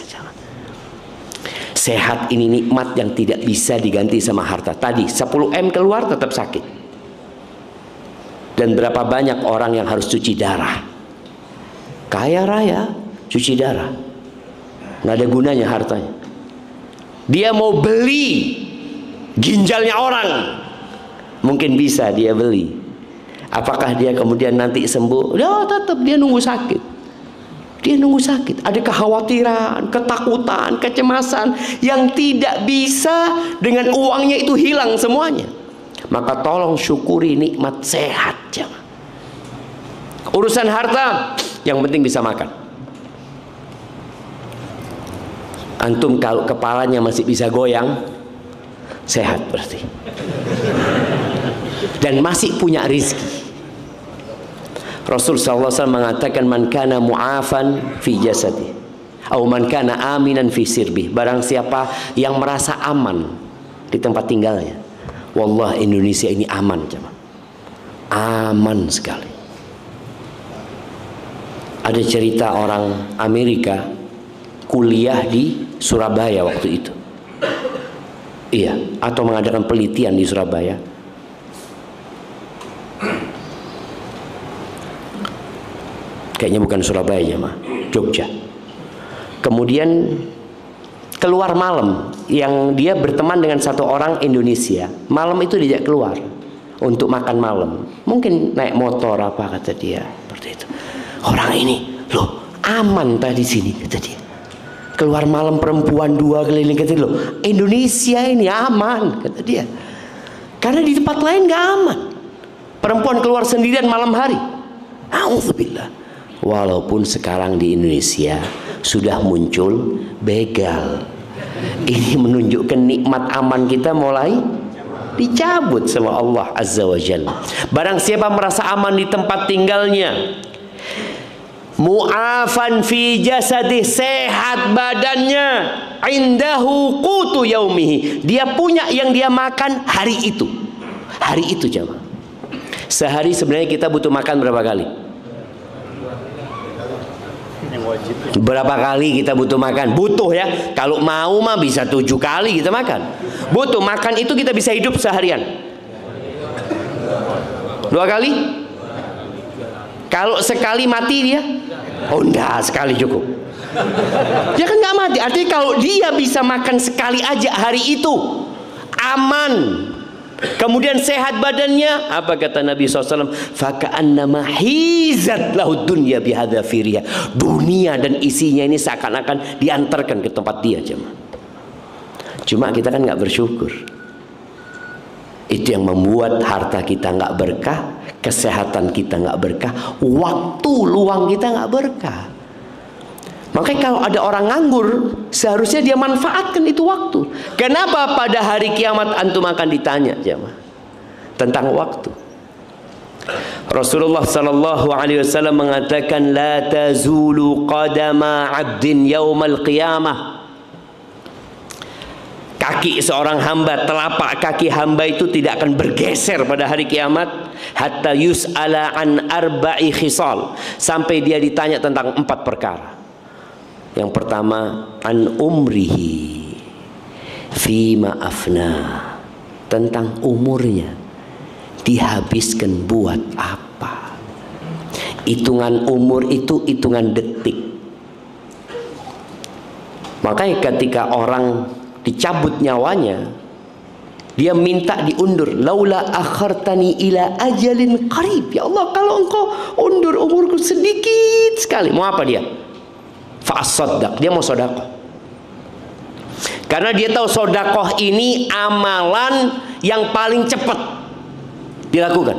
Sehat ini nikmat yang tidak bisa diganti sama harta. Tadi sepuluh M keluar tetap sakit. Dan berapa banyak orang yang harus cuci darah, kaya raya cuci darah, nggak ada gunanya hartanya. Dia mau beli ginjalnya orang, mungkin bisa dia beli. Apakah dia kemudian nanti sembuh? Ya tetap dia nunggu sakit. Dia nunggu sakit. Ada kekhawatiran, ketakutan, kecemasan yang tidak bisa dengan uangnya itu hilang semuanya. Maka tolong syukuri nikmat sehat. Jangan. Urusan harta, yang penting bisa makan. Antum kalau kepalanya masih bisa goyang, sehat berarti. Dan masih punya rizki. Rasul sallallahu alaihi wasallam mengatakan, man kana mu'afan fi jasadi atau man kana aminan fi sirbi, barang siapa yang merasa aman di tempat tinggalnya, wallah Indonesia ini aman, jemaah. Aman sekali. Ada cerita orang Amerika kuliah di Surabaya waktu itu, iya, atau mengadakan penelitian di Surabaya. Kayaknya bukan Surabaya ya, mah Jogja. Kemudian keluar malam, yang dia berteman dengan satu orang Indonesia. Malam itu diajak keluar untuk makan malam. Mungkin naik motor apa, kata dia. Seperti itu. Orang ini, loh aman tadi sini, kata dia. Keluar malam perempuan dua keliling, kata dia, loh Indonesia ini aman, kata dia. Karena di tempat lain nggak aman. Perempuan keluar sendirian malam hari. Alhamdulillah. Walaupun sekarang di Indonesia sudah muncul begal. Ini menunjukkan nikmat aman kita mulai dicabut sama Allah Azza wa Jalla. Barang siapa merasa aman di tempat tinggalnya, mu'afan fi jasadih, sehat badannya, indahu qutu yaumihi, dia punya yang dia makan hari itu. Hari itu, jemaah. Sehari sebenarnya kita butuh makan berapa kali? Berapa kali kita butuh makan? Butuh ya. Kalau mau mah bisa tujuh kali kita makan. Butuh makan itu, kita bisa hidup seharian. Dua kali? Kalau sekali mati dia? Oh enggak, sekali cukup. Dia kan nggak mati. Artinya kalau dia bisa makan sekali aja hari itu, aman. Kemudian sehat badannya, apa kata Nabi shallallahu alaihi wasallam? Faka'annama hizat lahud dunya bihadza firya. Dunia dan isinya ini seakan-akan diantarkan ke tempat dia, jemaah. Cuma kita kan nggak bersyukur. Itu yang membuat harta kita nggak berkah, kesehatan kita nggak berkah, waktu luang kita nggak berkah. Makanya kalau ada orang nganggur, seharusnya dia manfaatkan itu waktu. Kenapa pada hari kiamat antum akan ditanya, jemaah, tentang waktu? Rasulullah sallallahu alaihi wasallam mengatakan, la tazulu qadama 'abdin yaumal qiyamah. Kaki seorang hamba, telapak kaki hamba itu tidak akan bergeser pada hari kiamat hatta yus'ala an arba'i khisal, sampai dia ditanya tentang empat perkara. Yang pertama, an umrihi fima afna, tentang umurnya dihabiskan buat apa. Hitungan umur itu hitungan detik. Makanya ketika orang dicabut nyawanya, dia minta diundur. Laula akhartani ila ajalin qarib, ya Allah, kalau engkau undur umurku sedikit sekali. Mau apa dia? Fa'asaddaq, dia mau sodakoh. Karena dia tahu sodakoh ini amalan yang paling cepat dilakukan.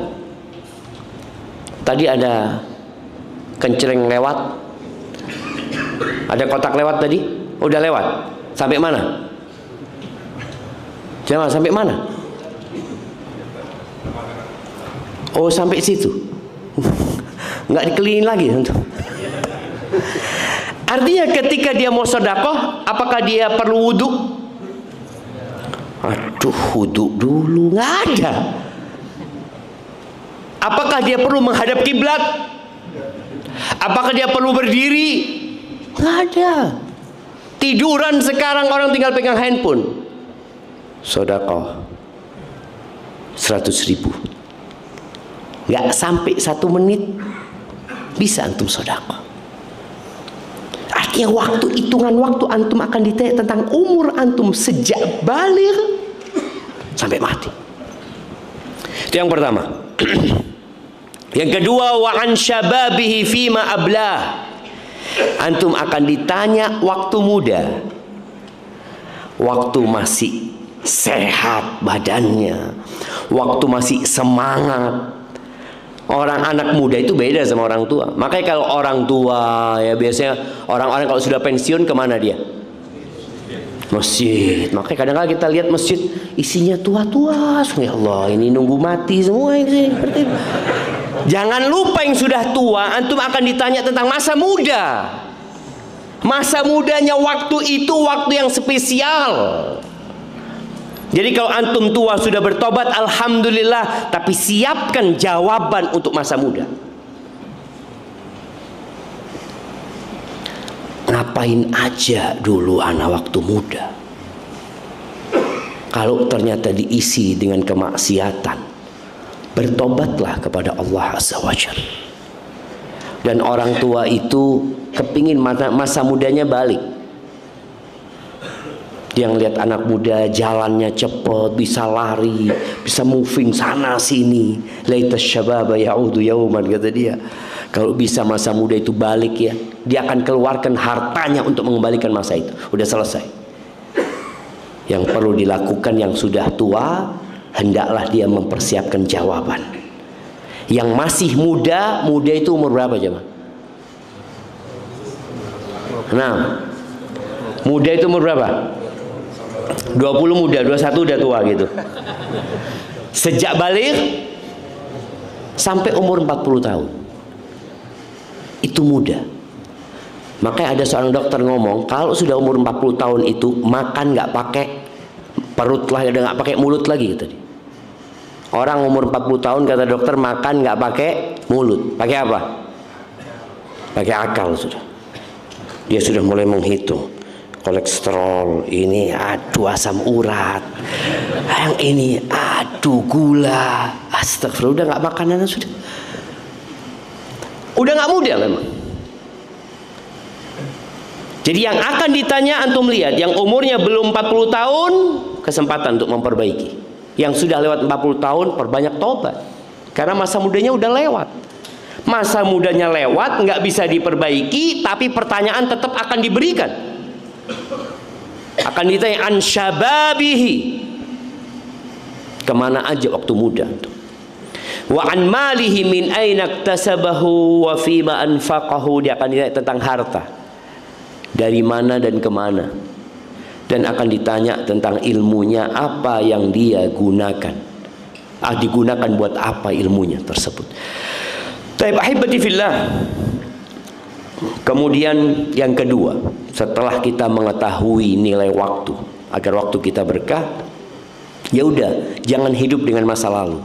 Tadi ada kencering lewat, ada kotak lewat tadi, udah lewat. Sampai mana? Jangan sampai mana? Oh, sampai situ. Nggak dikelilingin lagi. Artinya ketika dia mau sedekah, apakah dia perlu wudhu? Aduh, wudhu dulu, nggak ada. Apakah dia perlu menghadap kiblat? Apakah dia perlu berdiri? Nggak ada. Tiduran sekarang orang tinggal pegang handphone. Sedekah seratus ribu, nggak sampai satu menit bisa antum sedekah. Artinya waktu, hitungan waktu antum akan ditanya tentang umur antum sejak baligh sampai mati. Itu yang pertama. Yang kedua, wa an syababihi fima ablah, Antum akan ditanya waktu muda, waktu masih sehat badannya, waktu masih semangat. Orang anak muda itu beda sama orang tua. Makanya kalau orang tua ya biasanya orang-orang kalau sudah pensiun kemana dia? Masjid. Makanya kadang-kadang kita lihat masjid isinya tua-tua. Ya Allah, ini nunggu mati semua ini. Jangan lupa yang sudah tua, antum akan ditanya tentang masa muda. Masa mudanya waktu itu waktu yang spesial. Jadi kalau antum tua sudah bertobat, alhamdulillah, tapi siapkan jawaban untuk masa muda. Ngapain aja dulu anak waktu muda? Kalau ternyata diisi dengan kemaksiatan, bertobatlah kepada Allah Azza wa Jalla. Dan orang tua itu kepingin masa mudanya balik. Dia ngelihat anak muda jalannya cepat, bisa lari, bisa moving sana sini. Laita syababa ya'udu yauman, kata dia. Kalau bisa masa muda itu balik ya, dia akan keluarkan hartanya untuk mengembalikan masa itu. Udah selesai. Yang perlu dilakukan yang sudah tua, hendaklah dia mempersiapkan jawaban. Yang masih muda, muda itu umur berapa coba? Nah, muda itu umur berapa? dua puluh muda, dua puluh satu udah tua gitu. Sejak balik sampai umur empat puluh tahun itu muda. Makanya ada seorang dokter ngomong, kalau sudah umur empat puluh tahun itu makan nggak pakai perut lagi, udah nggak pakai mulut lagi gitu. Orang umur empat puluh tahun kata dokter makan nggak pakai mulut, pakai apa? Pakai akal sudah. Dia sudah mulai menghitung. Kolesterol ini, aduh asam urat, yang ini, aduh gula, astagfirullah, udah nggak makanan sudah, udah nggak muda memang. Jadi yang akan ditanya antum lihat, yang umurnya belum empat puluh tahun, kesempatan untuk memperbaiki. Yang sudah lewat empat puluh tahun, perbanyak tobat, karena masa mudanya udah lewat. Masa mudanya lewat, nggak bisa diperbaiki, tapi pertanyaan tetap akan diberikan. Akan ditanya an syababihi, kemana aja waktu muda, wa an malihi min aina iktasabahu wa fima anfaqahu, dia akan ditanya tentang harta, dari mana dan kemana, dan akan ditanya tentang ilmunya, apa yang dia gunakan, ah digunakan buat apa ilmunya tersebut. Taib ahibati fillah. Kemudian yang kedua, setelah kita mengetahui nilai waktu agar waktu kita berkah, ya udah, jangan hidup dengan masa lalu.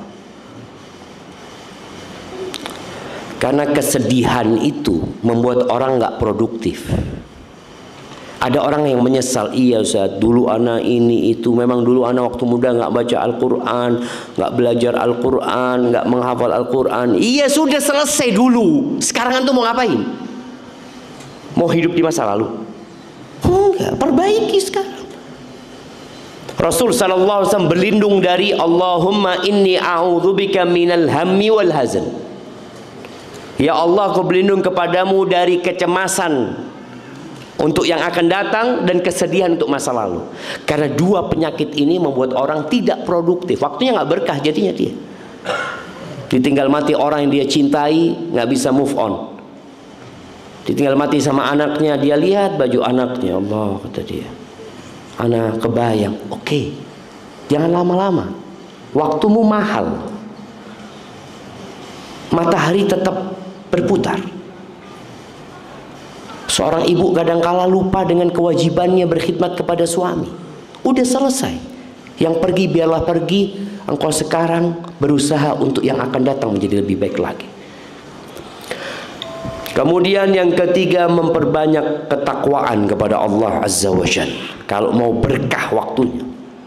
Karena kesedihan itu membuat orang nggak produktif. Ada orang yang menyesal, iya Ustaz, dulu anak ini itu, memang dulu anak waktu muda nggak baca Al-Quran, nggak belajar Al-Quran, nggak menghafal Al-Quran. Iya sudah selesai dulu. Sekarang antum mau ngapain? Mau hidup di masa lalu? Enggak, perbaiki sekarang. Rasul sallallahu alaihi wasallam berlindung dari Allahumma inni a'udzubika minal hammi wal hazan. Ya Allah, aku berlindung kepadamu dari kecemasan untuk yang akan datang dan kesedihan untuk masa lalu. Karena dua penyakit ini membuat orang tidak produktif. Waktunya nggak berkah jadinya dia. Ditinggal mati orang yang dia cintai, nggak bisa move on. Ditinggal mati sama anaknya, dia lihat baju anaknya, Allah kata dia, anak kebayang, oke, okay, jangan lama-lama, waktumu mahal, matahari tetap berputar. Seorang ibu kadangkala lupa dengan kewajibannya berkhidmat kepada suami. Udah selesai, yang pergi biarlah pergi, engkau sekarang berusaha untuk yang akan datang menjadi lebih baik lagi. Kemudian yang ketiga, memperbanyak ketakwaan kepada Allah Azza wa Jalla. Kalau mau berkah waktunya,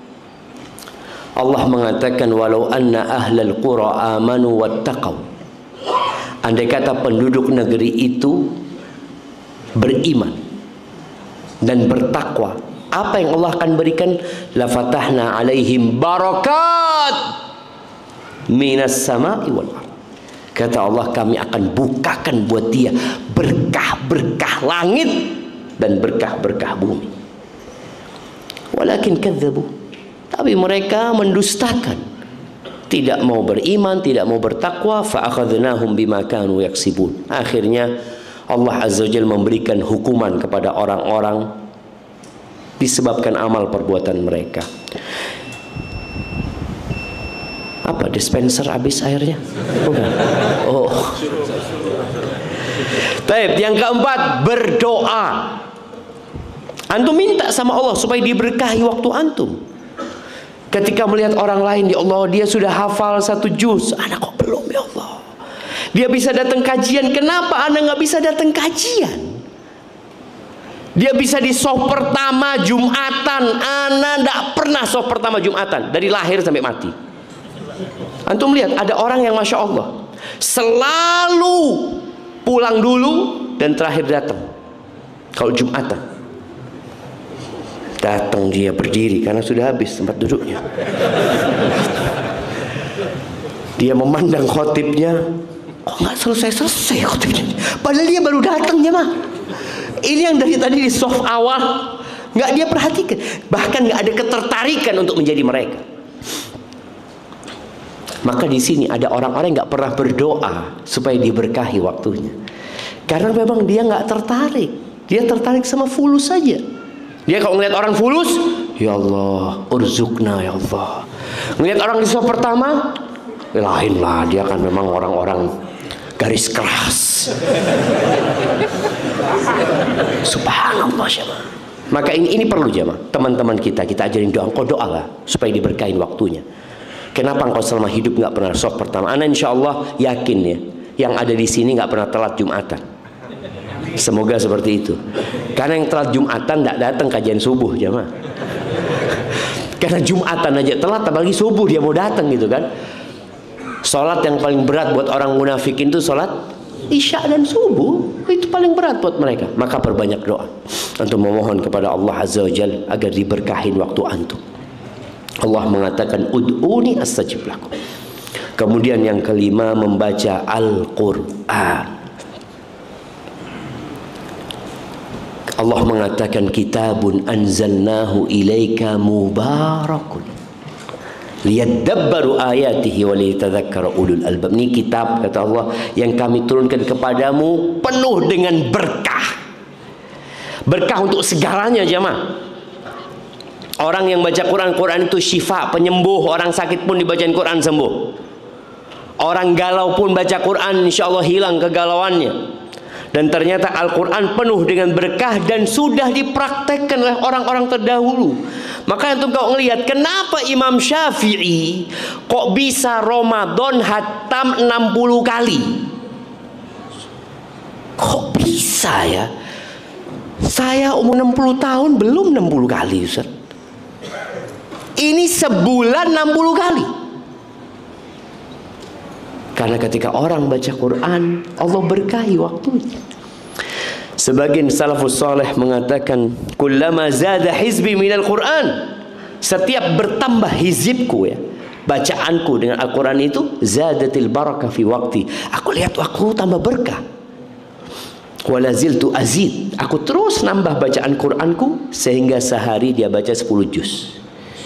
Allah mengatakan walau anna ahlal qura amanu wattaqau. Andai kata penduduk negeri itu beriman dan bertakwa, apa yang Allah akan berikan? La fatahna alaihim barakat minas sama'i wal ardh. Kata Allah, kami akan bukakan buat dia berkah-berkah langit dan berkah-berkah bumi. Walakin kadzabu, tapi mereka mendustakan, tidak mau beriman, tidak mau bertakwa. Fa akhadnahum bima kanu yaksibun. Akhirnya Allah Azza wa Jalla memberikan hukuman kepada orang-orang disebabkan amal perbuatan mereka. Apa, dispenser habis airnya? Bukan. Oh. Baik, yang keempat, berdoa. Antum minta sama Allah supaya diberkahi waktu antum. Ketika melihat orang lain, ya Allah, dia sudah hafal satu juz, anak kok belum, ya Allah. Dia bisa datang kajian, kenapa anak nggak bisa datang kajian? Dia bisa di soft pertama Jumatan, anak nggak pernah soft pertama Jumatan dari lahir sampai mati. Antum lihat ada orang yang masya Allah selalu pulang dulu dan terakhir datang. Kalau Jumatan datang dia berdiri karena sudah habis tempat duduknya. Dia memandang khotibnya, kok nggak selesai-selesai khotibnya, padahal dia baru datang jemaah. Ini yang dari tadi di soft awal nggak dia perhatikan, bahkan nggak ada ketertarikan untuk menjadi mereka. Maka di sini ada orang-orang yang nggak pernah berdoa supaya diberkahi waktunya, karena memang dia nggak tertarik. Dia tertarik sama fulus saja. Dia kalau ngeliat orang fulus, ya Allah, urzukna ya Allah. Ngeliat orang di soft pertama, lain lah, dia kan memang orang-orang garis keras. Subhanallah jemaah. Maka ini ini perlu jemaah, teman-teman kita kita ajarin doa. Engkau doa lah supaya diberkahin waktunya. Kenapa engkau selama hidup nggak pernah soft pertama? Ana insya Allah yakin ya, yang ada di sini nggak pernah telat Jumatan. Semoga seperti itu. Karena yang telat Jumatan nggak datang kajian subuh jemaah. Karena Jumatan aja telat, apalagi subuh dia mau datang gitu kan. Sholat yang paling berat buat orang munafikin itu sholat Isya dan subuh, itu paling berat buat mereka. Maka perbanyak doa untuk memohon kepada Allah Azza wa Jalla agar diberkahin waktu antum. Allah mengatakan ud'uni astajib lakum. Kemudian yang kelima, membaca Al-Quran. Allah mengatakan kitabun anzalnahu ilaika mubarakun liyadabbaru ayatihi wa liyatadzakkara ulul albab. Ini kitab, kata Allah, yang kami turunkan kepadamu penuh dengan berkah. Berkah untuk segalanya jemaah. Orang yang baca Quran, Quran itu syifa, penyembuh. Orang sakit pun dibacain Quran sembuh. Orang galau pun baca Quran, insya Allah hilang kegalauannya. Dan ternyata Al-Quran penuh dengan berkah dan sudah dipraktekkan oleh orang-orang terdahulu. Maka antum kau ngelihat kenapa Imam Syafi'i kok bisa Ramadan hatam enam puluh kali? Kok bisa ya? Saya umur enam puluh tahun belum enam puluh kali, Ustaz. Ini sebulan enam puluh kali. Karena ketika orang baca Quran, Allah berkahi waktunya. Sebagian salafus saleh mengatakan, kullama zada hizbi minal Quran, setiap bertambah hizibku ya, bacaanku dengan Al-Quran itu, zadatil barakah fi waqti. Aku lihat waktu tambah berkah. Walaziltu azid, aku terus nambah bacaan Quranku sehingga sehari dia baca sepuluh juz.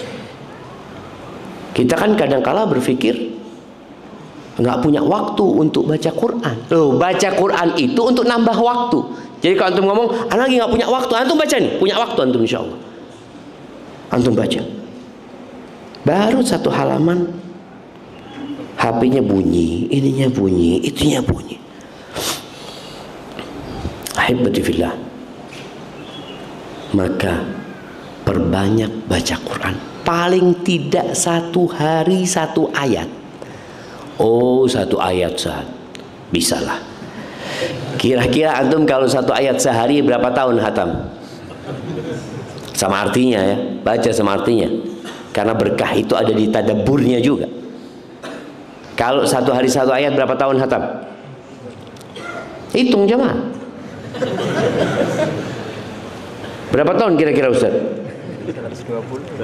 Kita kan kadang-kala berpikir nggak punya waktu untuk baca Quran. Loh, baca Quran itu untuk nambah waktu. Jadi kalau antum ngomong, anak lagi nggak punya waktu, antum baca nih, punya waktu antum insya Allah. Antum baca. Baru satu halaman, H P-nya bunyi, ininya bunyi, itunya bunyi. Ahibati fillah. Maka perbanyak baca Quran. Paling tidak satu hari satu ayat. Oh, satu ayat saat bisalah. Kira-kira antum kalau satu ayat sehari berapa tahun hatam? Sama artinya ya, baca sama artinya. Karena berkah itu ada di tadabburnya juga. Kalau satu hari satu ayat berapa tahun hatam? Hitung jemaah. Berapa tahun kira-kira Ustaz?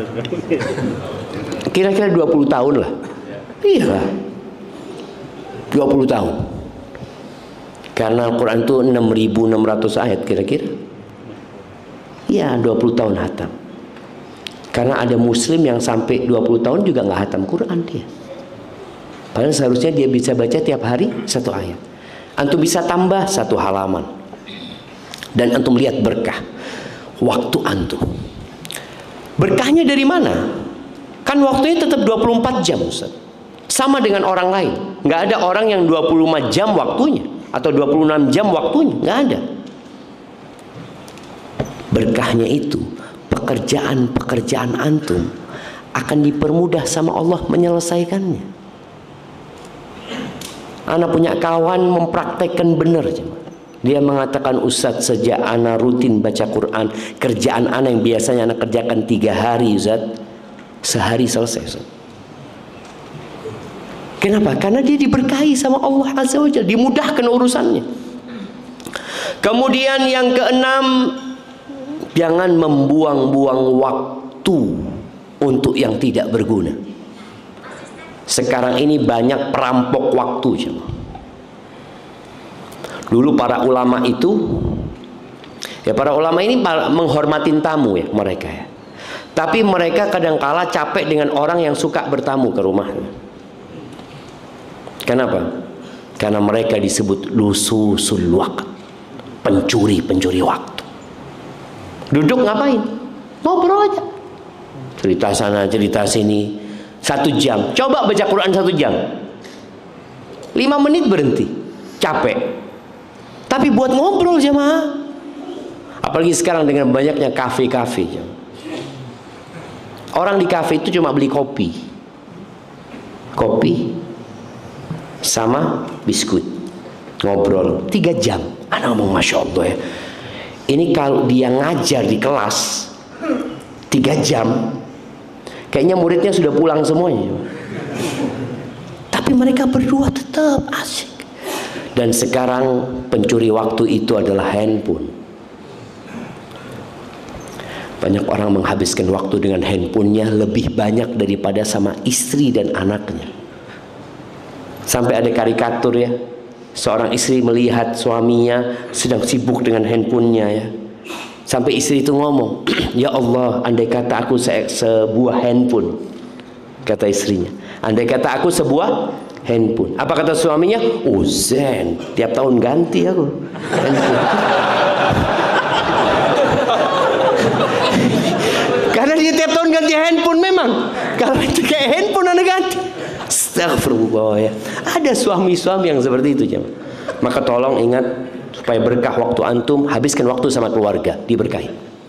Kira-kira dua puluh tahun lah. Iya lah. dua puluh tahun. Karena Al-Quran itu enam ribu enam ratus ayat kira-kira. Ya, dua puluh tahun hatam. Karena ada muslim yang sampai dua puluh tahun juga nggak hatam Quran dia. Padahal seharusnya dia bisa baca tiap hari satu ayat. Antum bisa tambah satu halaman. Dan antum lihat berkah waktu antum. Berkahnya dari mana? Kan waktunya tetap dua puluh empat jam, Ustaz. Sama dengan orang lain. Nggak ada orang yang dua puluh lima jam waktunya atau dua puluh enam jam waktunya, nggak ada. Berkahnya itu pekerjaan-pekerjaan antum akan dipermudah sama Allah menyelesaikannya. Anak punya kawan mempraktekkan benar. Dia mengatakan, Ustaz, sejak anak rutin baca Quran, kerjaan anak yang biasanya anak kerjakan tiga hari, Ustaz, sehari selesai, Ustaz. Kenapa? Karena dia diberkahi sama Allah Azza wa Jalla, dimudahkan urusannya. Kemudian yang keenam, jangan membuang-buang waktu untuk yang tidak berguna. Sekarang ini banyak perampok waktu. Dulu para ulama itu, ya para ulama ini menghormatin tamu ya mereka ya. Tapi mereka kadangkala capek dengan orang yang suka bertamu ke rumahnya. Kenapa? Karena mereka disebut lususul waqt, pencuri-pencuri waktu. Duduk ngapain? Ngobrol aja. Cerita sana, cerita sini. Satu jam. Coba baca Quran satu jam. Lima menit berhenti. Capek. Tapi buat ngobrol jemaah. Apalagi sekarang dengan banyaknya kafe-kafe. Orang di kafe itu cuma beli kopi. Kopi sama biskuit. Ngobrol. Tiga jam. Anak ngomong Masya Allah ya. Ini kalau dia ngajar di kelas tiga jam, kayaknya muridnya sudah pulang semuanya. Tapi mereka berdua tetap asik. Dan sekarang pencuri waktu itu adalah handphone. Banyak orang menghabiskan waktu dengan handphonenya lebih banyak daripada sama istri dan anaknya. Sampai ada karikatur ya, seorang istri melihat suaminya sedang sibuk dengan handphonenya ya. Sampai istri itu ngomong, ya Allah, andai kata aku se sebuah handphone. Kata istrinya, andai kata aku sebuah handphone. Apa kata suaminya? Oh zen, tiap tahun ganti aku handphone. Karena dia tiap tahun ganti handphone memang. Kalau itu kayak handphone anda ganti. Astagfirullah ya. Ada suami-suami yang seperti itu jemaah. Maka tolong ingat, supaya berkah waktu antum, habiskan waktu sama keluarga, diberkahi.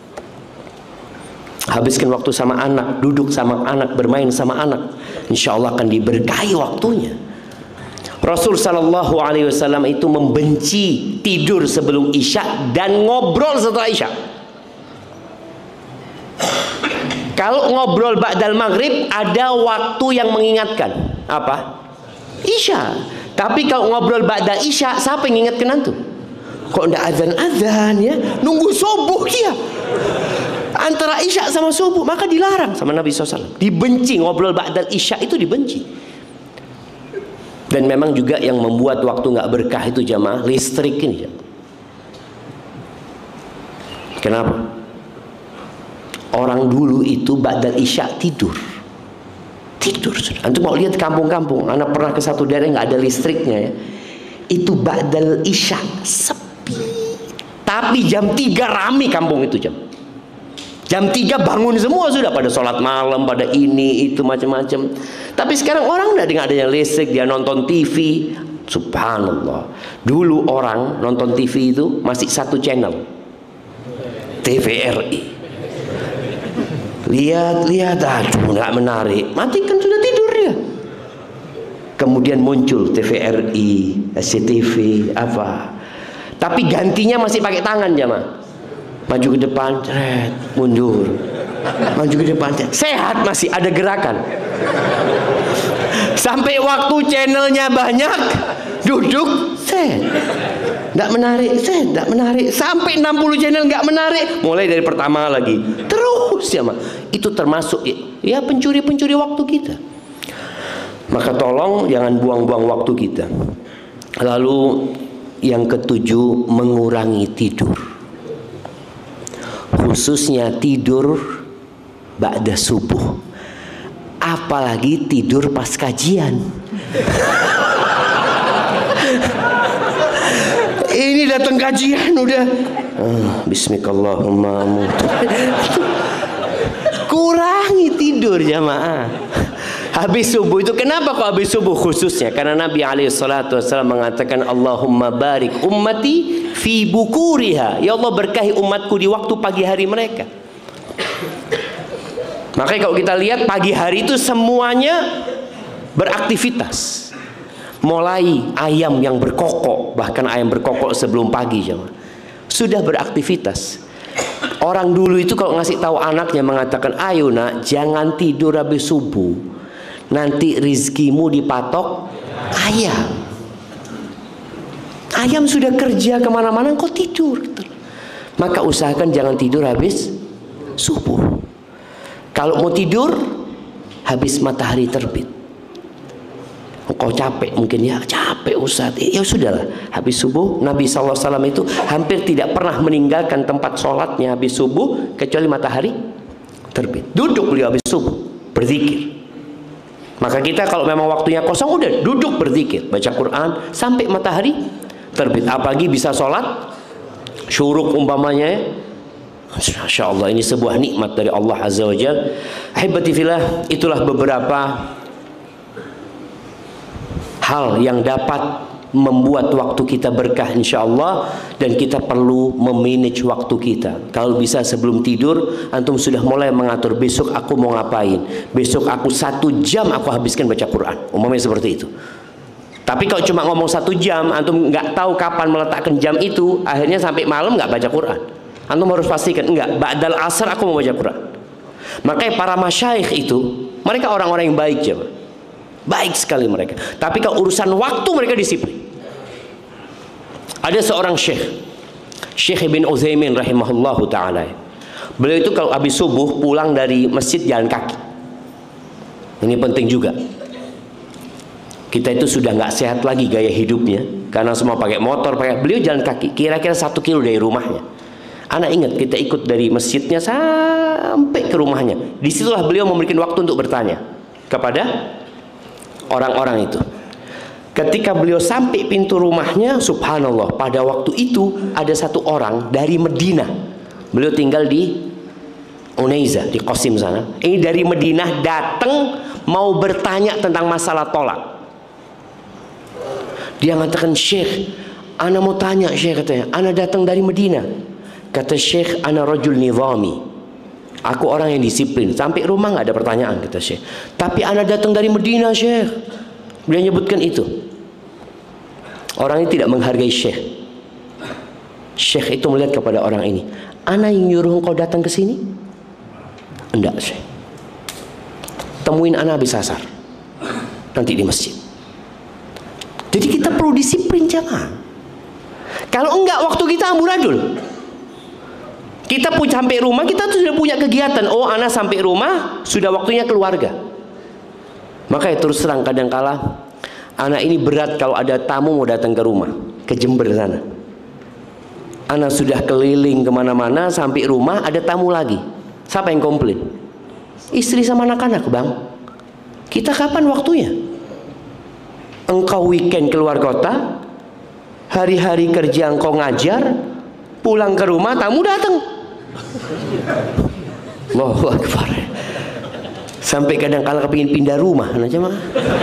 Habiskan waktu sama anak, duduk sama anak, bermain sama anak, insya Allah akan diberkahi waktunya. Rasul Sallallahu Alaihi Wasallam itu membenci tidur sebelum isya dan ngobrol setelah isya. Kalau ngobrol ba'dal maghrib ada waktu yang mengingatkan. Apa? Isya. Tapi kalau ngobrol ba'da isya, siapa yang ingatkan antum? Kok ndak azan-azan ya? Nunggu subuh dia. Antara isya sama subuh, maka dilarang sama Nabi shallallahu alaihi wasallam. Dibenci ngobrol ba'dal isya, itu dibenci. Dan memang juga yang membuat waktu nggak berkah itu jamaah, listrik ini. Kenapa? Orang dulu itu ba'dal isya tidur. Tidur. Antum mau lihat kampung-kampung, anak pernah ke satu daerah nggak ada listriknya ya. Itu ba'dal isya sepi. Tapi jam tiga rame kampung itu jam. Jam tiga bangun semua sudah pada sholat malam, pada ini itu macam-macam. Tapi sekarang orang nggak ada yang listrik, dia nonton T V. Subhanallah. Dulu orang nonton T V itu masih satu channel, T V R I. Lihat-lihat, aduh nggak menarik, matikan, sudah tidur dia. Kemudian muncul T V R I, S C T V, apa. Tapi gantinya masih pakai tangan jamaah. Maju ke depan, ceret, mundur. Maju ke depan, ceret. Sehat, masih ada gerakan. Sampai waktu channelnya banyak, duduk, set. Nggak menarik, set, nggak menarik. Sampai enam puluh channel nggak menarik, mulai dari pertama lagi. Terus ya, Ma. Itu termasuk ya pencuri-pencuri waktu kita. Maka tolong jangan buang-buang waktu kita. Lalu yang ketujuh, mengurangi tidur, khususnya tidur ba'da subuh, apalagi tidur pas kajian. Ini datang kajian udah oh, bismillahirrahmanirrahim. Kurangi tidur jamaah. Habis subuh itu, kenapa kok habis subuh khususnya? Karena Nabi alaihi salatu wasallam mengatakan, Allahumma barik ummati fi bukuriha. Ya Allah, berkahi umatku di waktu pagi hari mereka. Makanya kalau kita lihat pagi hari itu semuanya beraktivitas. Mulai ayam yang berkokok, bahkan ayam berkokok sebelum pagi jemaah, sudah beraktivitas. Orang dulu itu kalau ngasih tahu anaknya mengatakan, ayo nak, jangan tidur habis subuh, nanti rizkimu dipatok ayam. Ayam sudah kerja kemana-mana, kau tidur. Maka usahakan jangan tidur habis subuh. Kalau mau tidur habis matahari terbit. Kau capek mungkin, ya capek Ustaz, ya sudahlah, habis subuh. Nabi shallallahu alaihi wasallam itu hampir tidak pernah meninggalkan tempat sholatnya habis subuh kecuali matahari terbit. Duduk beliau habis subuh berzikir. Maka kita kalau memang waktunya kosong, udah duduk berzikir, baca Quran sampai matahari terbit. Apalagi bisa sholat syuruk umpamanya, Masya Allah, ini sebuah nikmat dari Allah Azza wa Jalla. Ahibati fillah, itulah beberapa hal yang dapat membuat waktu kita berkah insya Allah. Dan kita perlu memanage waktu kita. Kalau bisa sebelum tidur antum sudah mulai mengatur, besok aku mau ngapain, besok aku satu jam aku habiskan baca Quran, umumnya seperti itu. Tapi kalau cuma ngomong satu jam, antum nggak tahu kapan meletakkan jam itu, akhirnya sampai malam nggak baca Quran. Antum harus pastikan, enggak, ba'dal asar aku mau baca Quran. Makanya para masyayikh itu, mereka orang-orang yang baik jemaah. Baik sekali mereka. Tapi kalau urusan waktu mereka disiplin. Ada seorang syekh, Syekh Ibn Utsaimin rahimahullahu ta'ala. Beliau itu kalau habis subuh pulang dari masjid jalan kaki. Ini penting juga. Kita itu sudah nggak sehat lagi gaya hidupnya, karena semua pakai motor, pakai. Beliau jalan kaki, kira-kira satu kilo dari rumahnya. Anak ingat kita ikut dari masjidnya sampai ke rumahnya. Disitulah beliau memberikan waktu untuk bertanya kepada orang-orang itu. Ketika beliau sampai pintu rumahnya, subhanallah, pada waktu itu ada satu orang dari Medina. Beliau tinggal di Unaiza, di Qasim sana. Ini dari Medina datang mau bertanya tentang masalah tolak. Dia mengatakan, Syekh, ana mau tanya Syekh, katanya, ana datang dari Medina. Kata Syekh, ana rajul nizami. Aku orang yang disiplin. Sampai rumah nggak ada pertanyaan, kata Syekh. Tapi ana datang dari Medina, Syekh. Beliau nyebutkan itu. Orang ini tidak menghargai Syekh. Syekh itu melihat kepada orang ini, ana yang nyuruh engkau datang ke sini? Enggak, Syekh. Temuin ana habis asar, nanti di masjid. Jadi kita perlu disiplin jamaah. Kalau enggak, waktu kita amburadul. Kita pun sampai rumah, kita tuh sudah punya kegiatan. Oh, anak sampai rumah, sudah waktunya keluarga. Makanya terus terang kadangkala anak ini berat kalau ada tamu mau datang ke rumah, ke Jember sana. Anak sudah keliling kemana-mana, sampai rumah ada tamu lagi. Siapa yang komplain? Istri sama anak-anak, bang. Kita kapan waktunya? Engkau weekend keluar kota, hari-hari kerja engkau ngajar, pulang ke rumah tamu datang. Allahu Akbar. Sampai kadang-kala kepingin pindah rumah aja mah.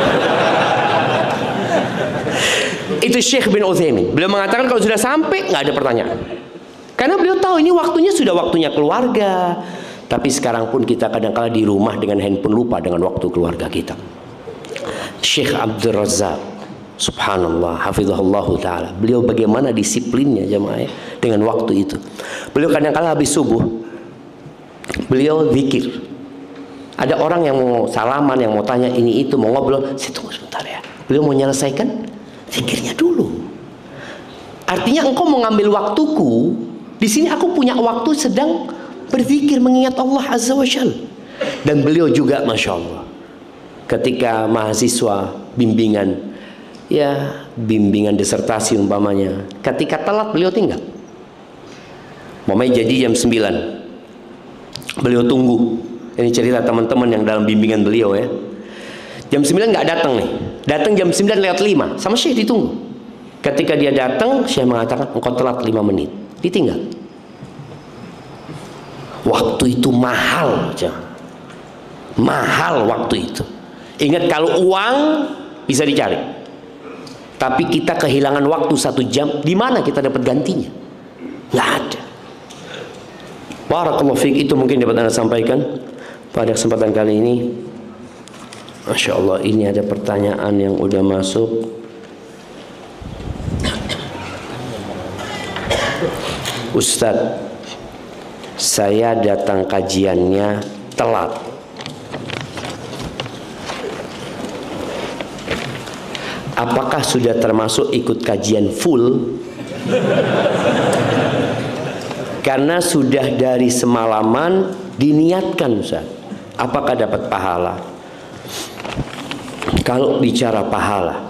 Itu Syekh bin Utsaimin. Beliau mengatakan kalau sudah sampai nggak ada pertanyaan. Karena beliau tahu ini waktunya sudah waktunya keluarga. Tapi sekarang pun kita kadang-kala di rumah dengan handphone, lupa dengan waktu keluarga kita. Syekh Abdul Razak, subhanallah, hafizahullah ta'ala. Beliau bagaimana disiplinnya jemaah dengan waktu itu. Beliau kadang-kala habis subuh, beliau zikir. Ada orang yang mau salaman, yang mau tanya ini itu, mau ngobrol, saya tunggu sebentar ya. Beliau mau menyelesaikan zikirnya dulu. Artinya engkau mau ngambil waktuku, di sini aku punya waktu sedang berzikir mengingat Allah Azza wa Jalla. Dan beliau juga, masya Allah, ketika mahasiswa bimbingan, ya bimbingan disertasi umpamanya, ketika telat beliau tinggal. Umpamanya jadi jam sembilan, beliau tunggu. Ini cerita teman-teman yang dalam bimbingan beliau ya. Jam sembilan nggak datang nih, datang jam sembilan lewat lima, sama Syekh ditunggu. Ketika dia datang, Syekh mengatakan engkau telat lima menit, ditinggal. Waktu itu mahal, jangan. Mahal waktu itu. Ingat, kalau uang bisa dicari, tapi kita kehilangan waktu satu jam, di mana kita dapat gantinya? Nggak ada. Barakallahu fiik, itu mungkin dapat Anda sampaikan pada kesempatan kali ini. Masya Allah, ini ada pertanyaan yang udah masuk. Ustadz, saya datang kajiannya telat. Apakah sudah termasuk ikut kajian full? Karena sudah dari semalaman diniatkan, Ustaz. Apakah dapat pahala? Kalau bicara pahala,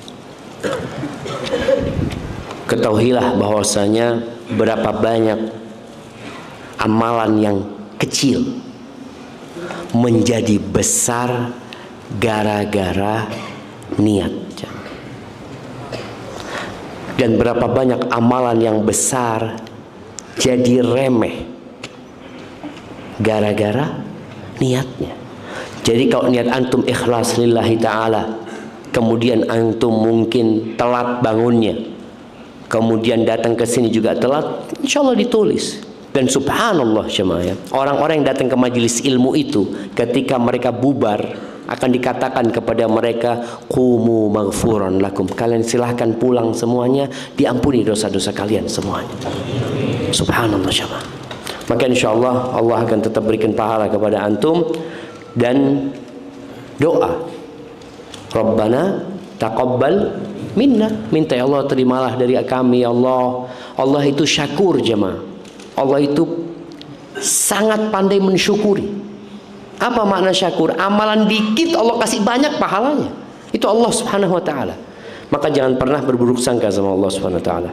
ketahuilah bahwasanya berapa banyak amalan yang kecil menjadi besar gara-gara niat. Dan berapa banyak amalan yang besar jadi remeh gara-gara niatnya. Jadi kalau niat antum ikhlas lillahi ta'ala, kemudian antum mungkin telat bangunnya, kemudian datang ke sini juga telat, insya Allah ditulis. Dan subhanallah jemaah, orang-orang yang datang ke majelis ilmu itu, ketika mereka bubar, akan dikatakan kepada mereka, qumu maghfuran lakum, kalian silahkan pulang semuanya, diampuni dosa-dosa kalian semuanya. Subhanallah jemaah. Maka insyaallah Allah akan tetap berikan pahala kepada antum. Dan doa, Rabbana taqabbal minna, minta ya Allah terimalah dari kami ya Allah. Allah itu syakur jemaah, Allah itu sangat pandai mensyukuri. Apa makna syakur? Amalan dikit Allah kasih banyak pahalanya. Itu Allah subhanahu wa ta'ala. Maka jangan pernah berburuk sangka sama Allah subhanahu wa ta'ala.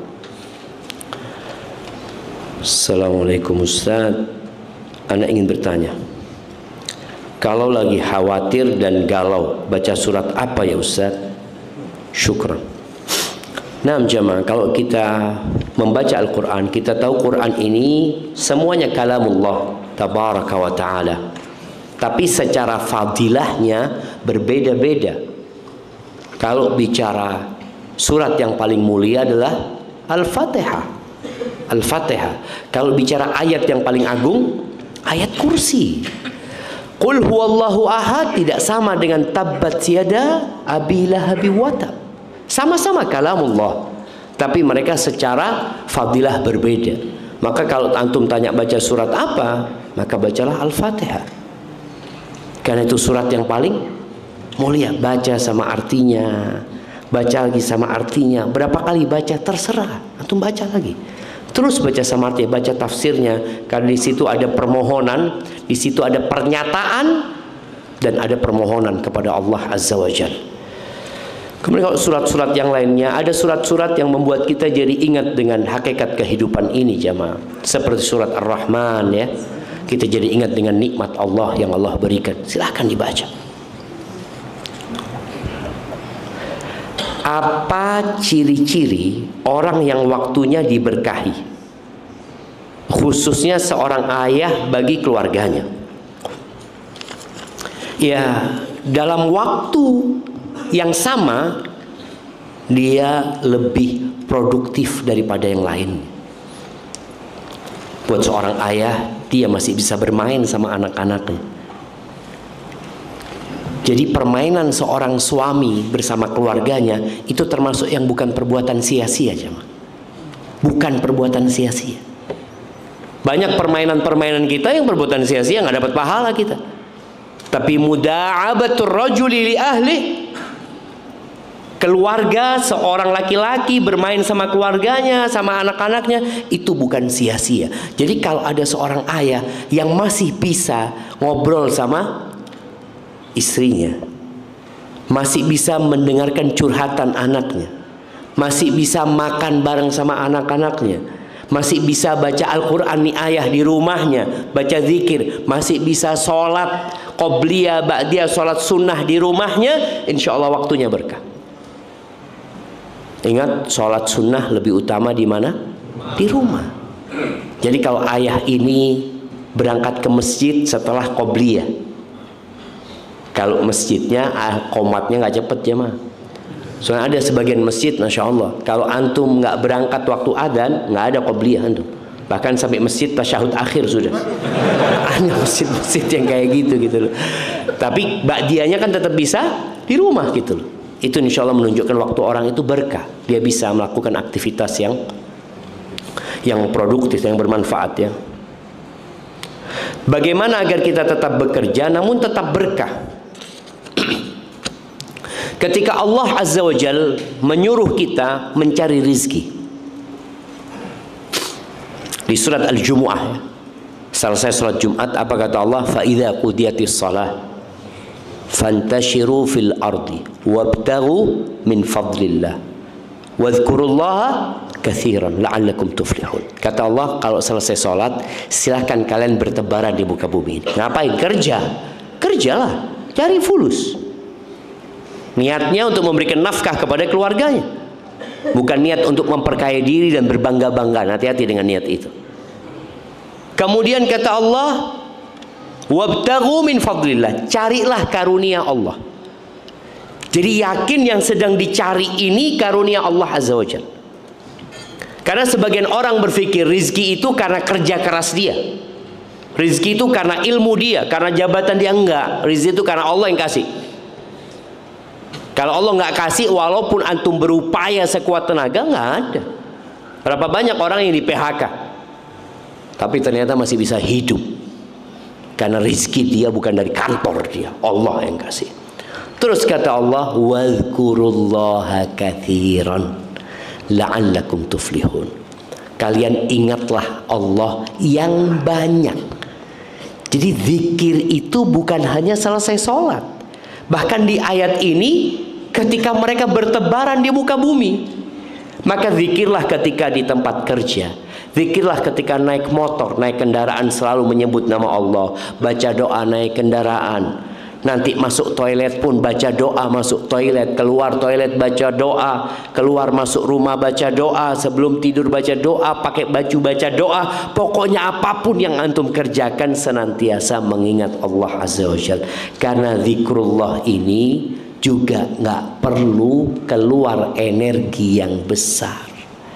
Assalamualaikum Ustaz, Anda ingin bertanya, kalau lagi khawatir dan galau, baca surat apa ya Ustaz? Syukran. Nah jemaah, kalau kita membaca Al-Quran, kita tahu Quran ini semuanya kalamullah tabaraka wa ta'ala, tapi secara fadilahnya berbeda-beda. Kalau bicara surat yang paling mulia adalah Al-Fatihah, Al-Fatihah. Kalau bicara ayat yang paling agung, ayat kursi. Qul huwallahu ahad tidak sama dengan tabbat yada abi lahabi watab. Sama-sama kalamullah, tapi mereka secara fadilah berbeda. Maka kalau antum tanya baca surat apa, maka bacalah Al-Fatihah. Karena itu surat yang paling mulia. Baca sama artinya, baca lagi sama artinya. Berapa kali baca terserah, antum baca lagi. Terus baca sama artinya, baca tafsirnya, karena di situ ada permohonan, di situ ada pernyataan, dan ada permohonan kepada Allah Azza wa Jalla. Kemudian kalau surat-surat yang lainnya, ada surat-surat yang membuat kita jadi ingat dengan hakikat kehidupan ini jamaah. Seperti surat Ar-Rahman ya, kita jadi ingat dengan nikmat Allah yang Allah berikan. Silahkan dibaca. Apa ciri-ciri orang yang waktunya diberkahi, khususnya seorang ayah bagi keluarganya? Ya, dalam waktu yang sama dia lebih produktif daripada yang lain. Buat seorang ayah, dia masih bisa bermain sama anak-anaknya. Jadi permainan seorang suami bersama keluarganya itu termasuk yang bukan perbuatan sia-sia, jemaah. Bukan perbuatan sia-sia. Banyak permainan-permainan kita yang perbuatan sia-sia, nggak dapat pahala kita. Tapi muda'abatur rajuli li ahli, keluarga seorang laki-laki bermain sama keluarganya, sama anak-anaknya, itu bukan sia-sia. Jadi kalau ada seorang ayah yang masih bisa ngobrol sama istrinya, masih bisa mendengarkan curhatan anaknya, masih bisa makan bareng sama anak-anaknya, masih bisa baca Al-Quran nih ayah di rumahnya, baca zikir, masih bisa sholat qobliyah, ba'diyah, sholat sunnah di rumahnya, insya Allah waktunya berkah. Ingat, sholat sunnah lebih utama di mana? Di rumah. Jadi kalau ayah ini berangkat ke masjid setelah qobliyah, kalau masjidnya ah, komatnya nggak cepet ya mah. Soalnya ada sebagian masjid, masya Allah, kalau antum nggak berangkat waktu adzan, nggak ada qobliyah antum. Bahkan sampai masjid tasyahud akhir sudah. Ada masjid-masjid yang kayak gitu gitu loh. Tapi ba'diyahnya kan tetap bisa di rumah gitu loh. Itu insya Allah menunjukkan waktu orang itu berkah. Dia bisa melakukan aktivitas yang yang produktif, yang bermanfaat ya. Bagaimana agar kita tetap bekerja namun tetap berkah? Ketika Allah Azza wa Jal menyuruh kita mencari rizki, di surat Al-Jumu'ah ya, selesai salat Jumat, apa kata Allah? Fa idza qudiyatis shalah fantashiru fil ardi wabtaghu min fadlillah wadhkurullaha katsiran la'allakum tuflihun. Kata Allah, kalau selesai salat silahkan kalian bertebaran di muka bumi ini. Ngapain? Kerja. Kerjalah, cari fulus. Niatnya untuk memberikan nafkah kepada keluarganya, bukan niat untuk memperkaya diri dan berbangga-bangga. Hati-hati dengan niat itu. Kemudian kata Allah, wabtaghu min fadlillah, carilah karunia Allah. Jadi yakin yang sedang dicari ini karunia Allah Azza wa Jalla. Karena sebagian orang berpikir rizki itu karena kerja keras dia, rizki itu karena ilmu dia, karena jabatan dia. Enggak, rizki itu karena Allah yang kasih. Kalau Allah nggak kasih, walaupun antum berupaya sekuat tenaga, nggak ada. Berapa banyak orang yang di P H K, tapi ternyata masih bisa hidup, karena rizki dia bukan dari kantor dia, Allah yang kasih. Terus kata Allah, wadhkurullaha katsiran la'allakum tuflihun. Kalian ingatlah Allah yang banyak. Jadi zikir itu bukan hanya selesai sholat. Bahkan di ayat ini, ketika mereka bertebaran di muka bumi, maka zikirlah ketika di tempat kerja, zikirlah ketika naik motor, naik kendaraan, selalu menyebut nama Allah, baca doa naik kendaraan. Nanti masuk toilet pun baca doa masuk toilet, keluar toilet baca doa, keluar masuk rumah baca doa, sebelum tidur baca doa, pakai baju baca doa. Pokoknya apapun yang antum kerjakan senantiasa mengingat Allah Azza wa Jalla. Karena zikrullah ini juga nggak perlu keluar energi yang besar.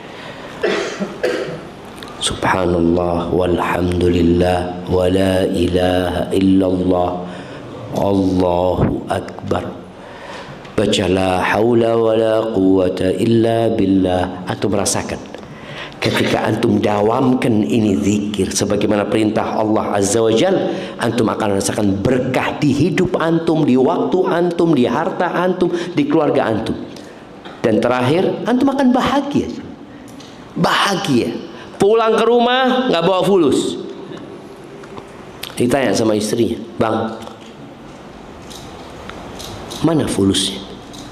Subhanallah walhamdulillah wa la ilaha illallah Allahu Akbar. Baca la haula wa la quwata illa billah. Antum merasakan ketika antum dawamkan ini zikir sebagaimana perintah Allah Azza wa Jal, antum akan merasakan berkah di hidup antum, di waktu antum, di harta antum, di keluarga antum. Dan terakhir, antum akan bahagia. Bahagia. Pulang ke rumah nggak bawa fulus. Ditanya sama istrinya, "Bang, mana fulusnya?"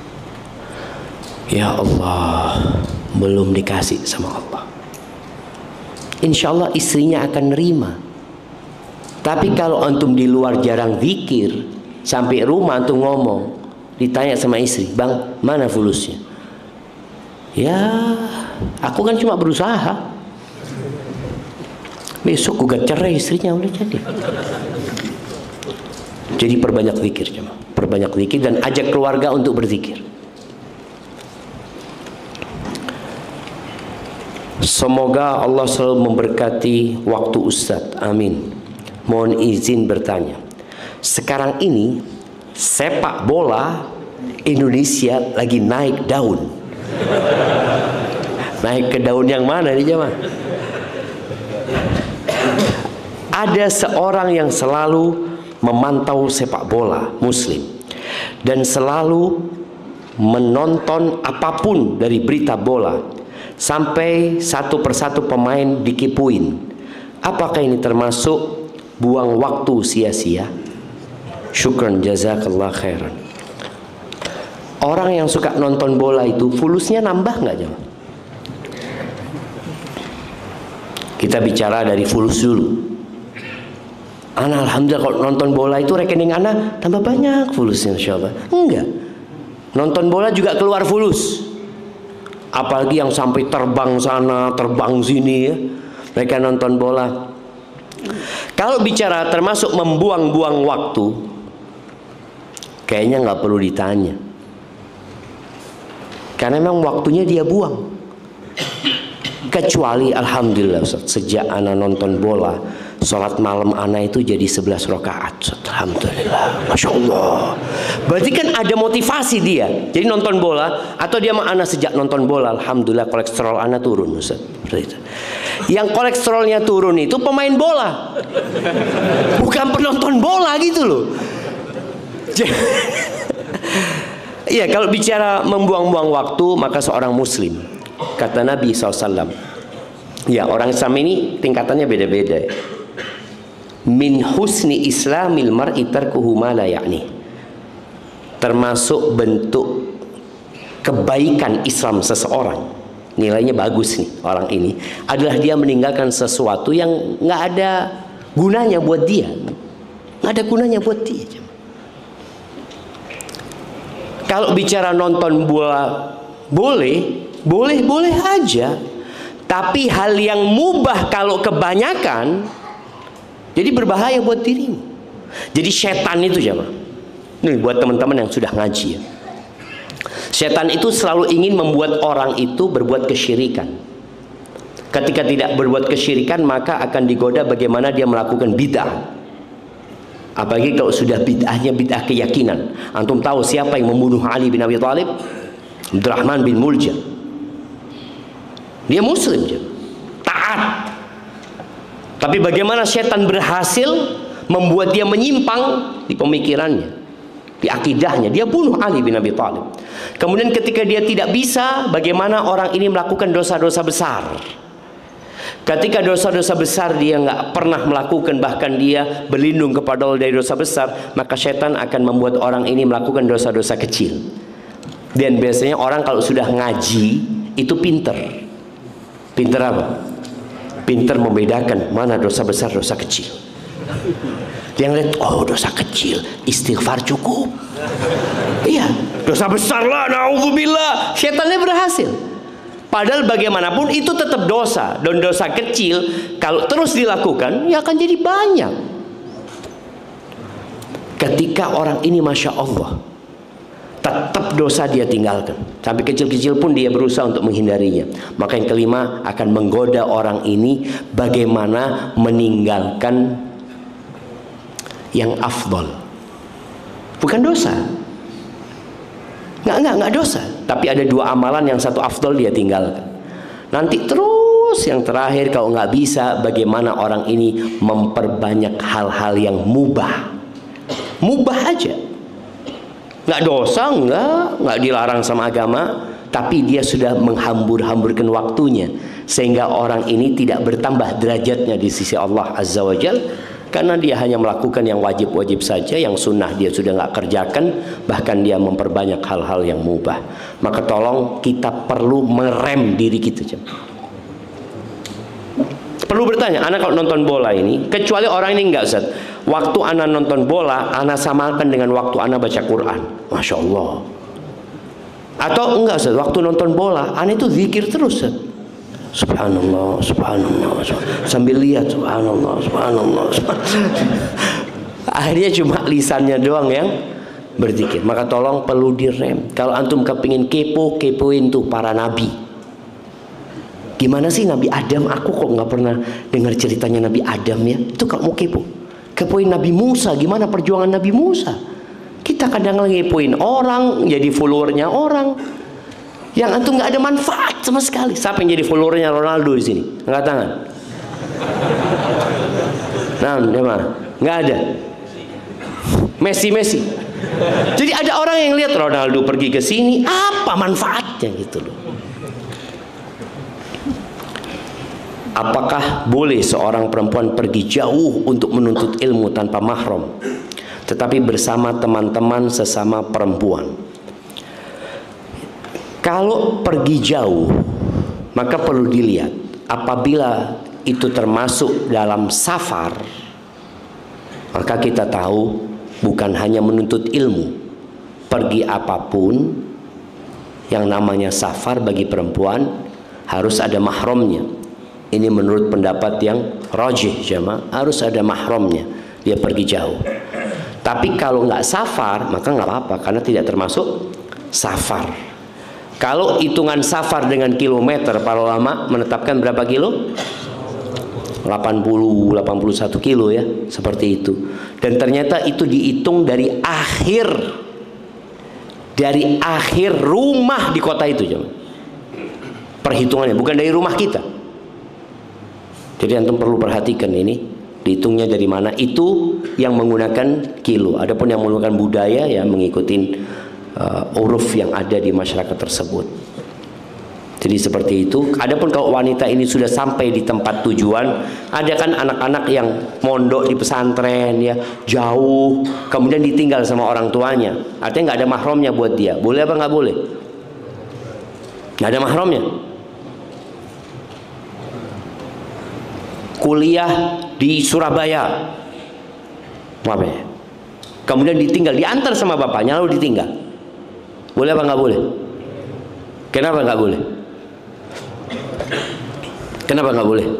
Ya Allah, belum dikasih sama Allah. Insya Allah istrinya akan nerima. Tapi kalau antum di luar jarang zikir, sampai rumah antum ngomong, ditanya sama istri, "Bang, mana fulusnya?" Ya, aku kan cuma berusaha. Besok gugat cerai istrinya udah jadi. Jadi perbanyak zikir, jemaah. Perbanyak zikir dan ajak keluarga untuk berzikir. Semoga Allah selalu memberkati waktu Ustadz. Amin. Mohon izin bertanya. Sekarang ini sepak bola Indonesia lagi naik daun. Naik ke daun yang mana nih jemaah? Ada seorang yang selalu memantau sepak bola Muslim dan selalu menonton apapun dari berita bola sampai satu persatu pemain dikipuin. Apakah ini termasuk buang waktu sia-sia? Syukran, jazakallah khairan. Orang yang suka nonton bola itu fulusnya nambah nggak jemaah? Kita bicara dari fulus dulu. Ana alhamdulillah kalau nonton bola itu rekening ana tambah banyak fulusnya insyaallah. Enggak. Nonton bola juga keluar fulus. Apalagi yang sampai terbang sana, terbang sini ya. Mereka nonton bola. Kalau bicara termasuk membuang-buang waktu, kayaknya nggak perlu ditanya. Karena memang waktunya dia buang. Kecuali alhamdulillah Ustaz, sejak ana nonton bola, sholat malam ana itu jadi sebelas rakaat. Alhamdulillah, Masya Allah. Berarti kan ada motivasi dia. Jadi nonton bola, atau dia sama ana sejak nonton bola, alhamdulillah kolesterol ana turun Ustaz. Yang kolesterolnya turun itu pemain bola, bukan penonton bola gitu loh. Iya, kalau bicara membuang-buang waktu, maka seorang muslim, kata Nabi shallallahu alaihi wasallam, ya orang Islam ini tingkatannya beda-beda. Min husni islamil mar'i tarkuhu ma la ya'ni. Termasuk bentuk kebaikan Islam seseorang, nilainya bagus nih orang ini, adalah dia meninggalkan sesuatu yang nggak ada gunanya buat dia, nggak ada gunanya buat dia. Kalau bicara nonton bola, boleh, boleh, boleh aja. Tapi hal yang mubah kalau kebanyakan, jadi berbahaya buat dirimu. Jadi setan itu jemaah. Nih buat teman-teman yang sudah ngaji ya. Setan itu selalu ingin membuat orang itu berbuat kesyirikan. Ketika tidak berbuat kesyirikan, maka akan digoda bagaimana dia melakukan bid'ah. Apalagi kalau sudah bid'ahnya bid'ah keyakinan. Antum tahu siapa yang membunuh Ali bin Abi Thalib? Abdurrahman bin Muljam. Dia muslim, taat. Tapi bagaimana setan berhasil membuat dia menyimpang di pemikirannya, di akidahnya. Dia bunuh Ali bin Abi Thalib. Kemudian ketika dia tidak bisa, bagaimana orang ini melakukan dosa-dosa besar. Ketika dosa-dosa besar dia nggak pernah melakukan, bahkan dia berlindung kepada Allah dari dosa besar, maka setan akan membuat orang ini melakukan dosa-dosa kecil. Dan biasanya orang kalau sudah ngaji itu pinter. Pinter apa? Pinter membedakan mana dosa besar, dosa kecil. Dia ngeliat, oh dosa kecil, istighfar cukup. Iya, dosa besar lah, naudzubillah. Setannya berhasil. Padahal bagaimanapun itu tetap dosa. Dan dosa kecil kalau terus dilakukan, ya akan jadi banyak. Ketika orang ini Masya Allah, tetap dosa dia tinggalkan, sampai kecil-kecil pun dia berusaha untuk menghindarinya. Maka yang kelima akan menggoda orang ini bagaimana meninggalkan yang afdol. Bukan dosa, nggak nggak nggak dosa, tapi ada dua amalan yang satu afdol dia tinggalkan. Nanti terus yang terakhir kalau nggak bisa, bagaimana orang ini memperbanyak hal-hal yang mubah, mubah aja. Nggak dosa, nggak, nggak dilarang sama agama, tapi dia sudah menghambur-hamburkan waktunya, sehingga orang ini tidak bertambah derajatnya di sisi Allah Azza wa Jal, karena dia hanya melakukan yang wajib-wajib saja, yang sunnah dia sudah nggak kerjakan, bahkan dia memperbanyak hal-hal yang mubah. Maka tolong kita perlu merem diri kita. Perlu bertanya, anak kalau nonton bola ini, kecuali orang ini enggak Ustaz, waktu anak nonton bola, anak samakan dengan waktu anak baca Quran. Masya Allah. Atau enggak Ustaz, waktu nonton bola, anak itu zikir terus Ustaz. Subhanallah, subhanallah, subhanallah, sambil lihat subhanallah, subhanallah, subhanallah. Akhirnya cuma lisannya doang yang berzikir. Maka tolong perlu direm. Kalau antum kepingin kepo, kepoin tuh para nabi. Gimana sih Nabi Adam? Aku kok nggak pernah dengar ceritanya Nabi Adam ya. Itu kalau mau kepo, kepoin Nabi Musa. Gimana perjuangan Nabi Musa? Kita kadang ngepoin orang, jadi followernya orang, yang antum nggak ada manfaat sama sekali. Siapa yang jadi followernya Ronaldo di sini? Angkat tangan. Nah, gimana? Nggak ada. Messi, Messi. Jadi ada orang yang lihat Ronaldo pergi ke sini, apa manfaatnya gitu loh. Apakah boleh seorang perempuan pergi jauh untuk menuntut ilmu tanpa mahram, tetapi bersama teman-teman sesama perempuan? Kalau pergi jauh, maka perlu dilihat apabila itu termasuk dalam safar, maka kita tahu bukan hanya menuntut ilmu. Pergi apapun yang namanya safar bagi perempuan harus ada mahramnya. Ini menurut pendapat yang rajih jamaah, harus ada mahramnya. Dia pergi jauh. Tapi kalau nggak safar maka nggak apa-apa karena tidak termasuk safar. Kalau hitungan safar dengan kilometer, para ulama menetapkan berapa kilo? delapan puluh, delapan puluh satu kilo ya, seperti itu. Dan ternyata itu dihitung dari akhir dari akhir rumah di kota itu, jemaah. Perhitungannya bukan dari rumah kita. Jadi antum perlu perhatikan ini, dihitungnya dari mana. Itu yang menggunakan kilo. Adapun yang menggunakan budaya ya mengikuti uh, uruf yang ada di masyarakat tersebut. Jadi seperti itu. Adapun kalau wanita ini sudah sampai di tempat tujuan, ada kan anak-anak yang mondok di pesantren ya, jauh, kemudian ditinggal sama orang tuanya. Artinya nggak ada mahramnya buat dia. Boleh apa nggak boleh? Nggak ada mahramnya. Kuliah di Surabaya, apa ya? Kemudian ditinggal, diantar sama bapaknya lalu ditinggal. Boleh apa nggak boleh? Kenapa nggak boleh? Kenapa nggak boleh?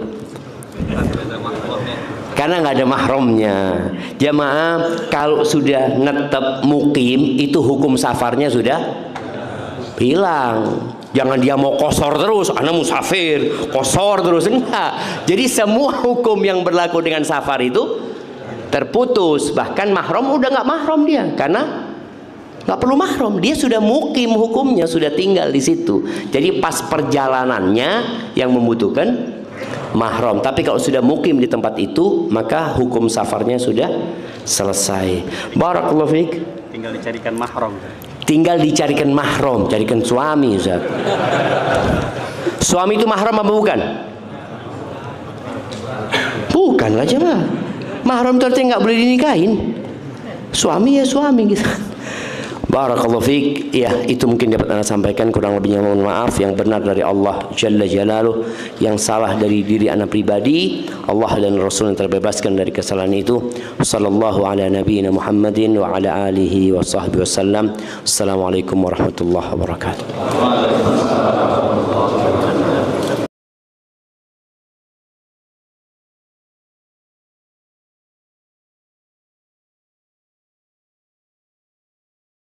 Karena nggak ada mahramnya. Jamaah, kalau sudah netep mukim itu hukum safarnya sudah hilang. Jangan dia mau kosor terus, anak musafir, kosor terus, enggak. Jadi semua hukum yang berlaku dengan safar itu terputus. Bahkan mahram udah nggak mahram dia, karena nggak perlu mahram, dia sudah mukim hukumnya, sudah tinggal di situ. Jadi pas perjalanannya yang membutuhkan mahram. Tapi kalau sudah mukim di tempat itu, maka hukum safarnya sudah selesai. Barakallahu fiik. Tinggal dicarikan mahram. Tinggal dicarikan mahram, carikan suami, Ustaz. Suami itu mahram apa bukan? Bukan lah jemaah. Mahram itu artinya nggak boleh dinikahin. Suami ya suami gitu. Barakallahu fiik. Ya, itu mungkin dapat Anda sampaikan, kurang lebihnya mohon maaf. Yang benar dari Allah Jalla Jalaluh, yang salah dari diri Anda pribadi. Allah dan Rasul yang terbebaskan dari kesalahan itu. Sallallahu ala nabiyina Muhammadin wa ala alihi wa sahbihi wasallam. Assalamualaikum warahmatullahi wabarakatuh.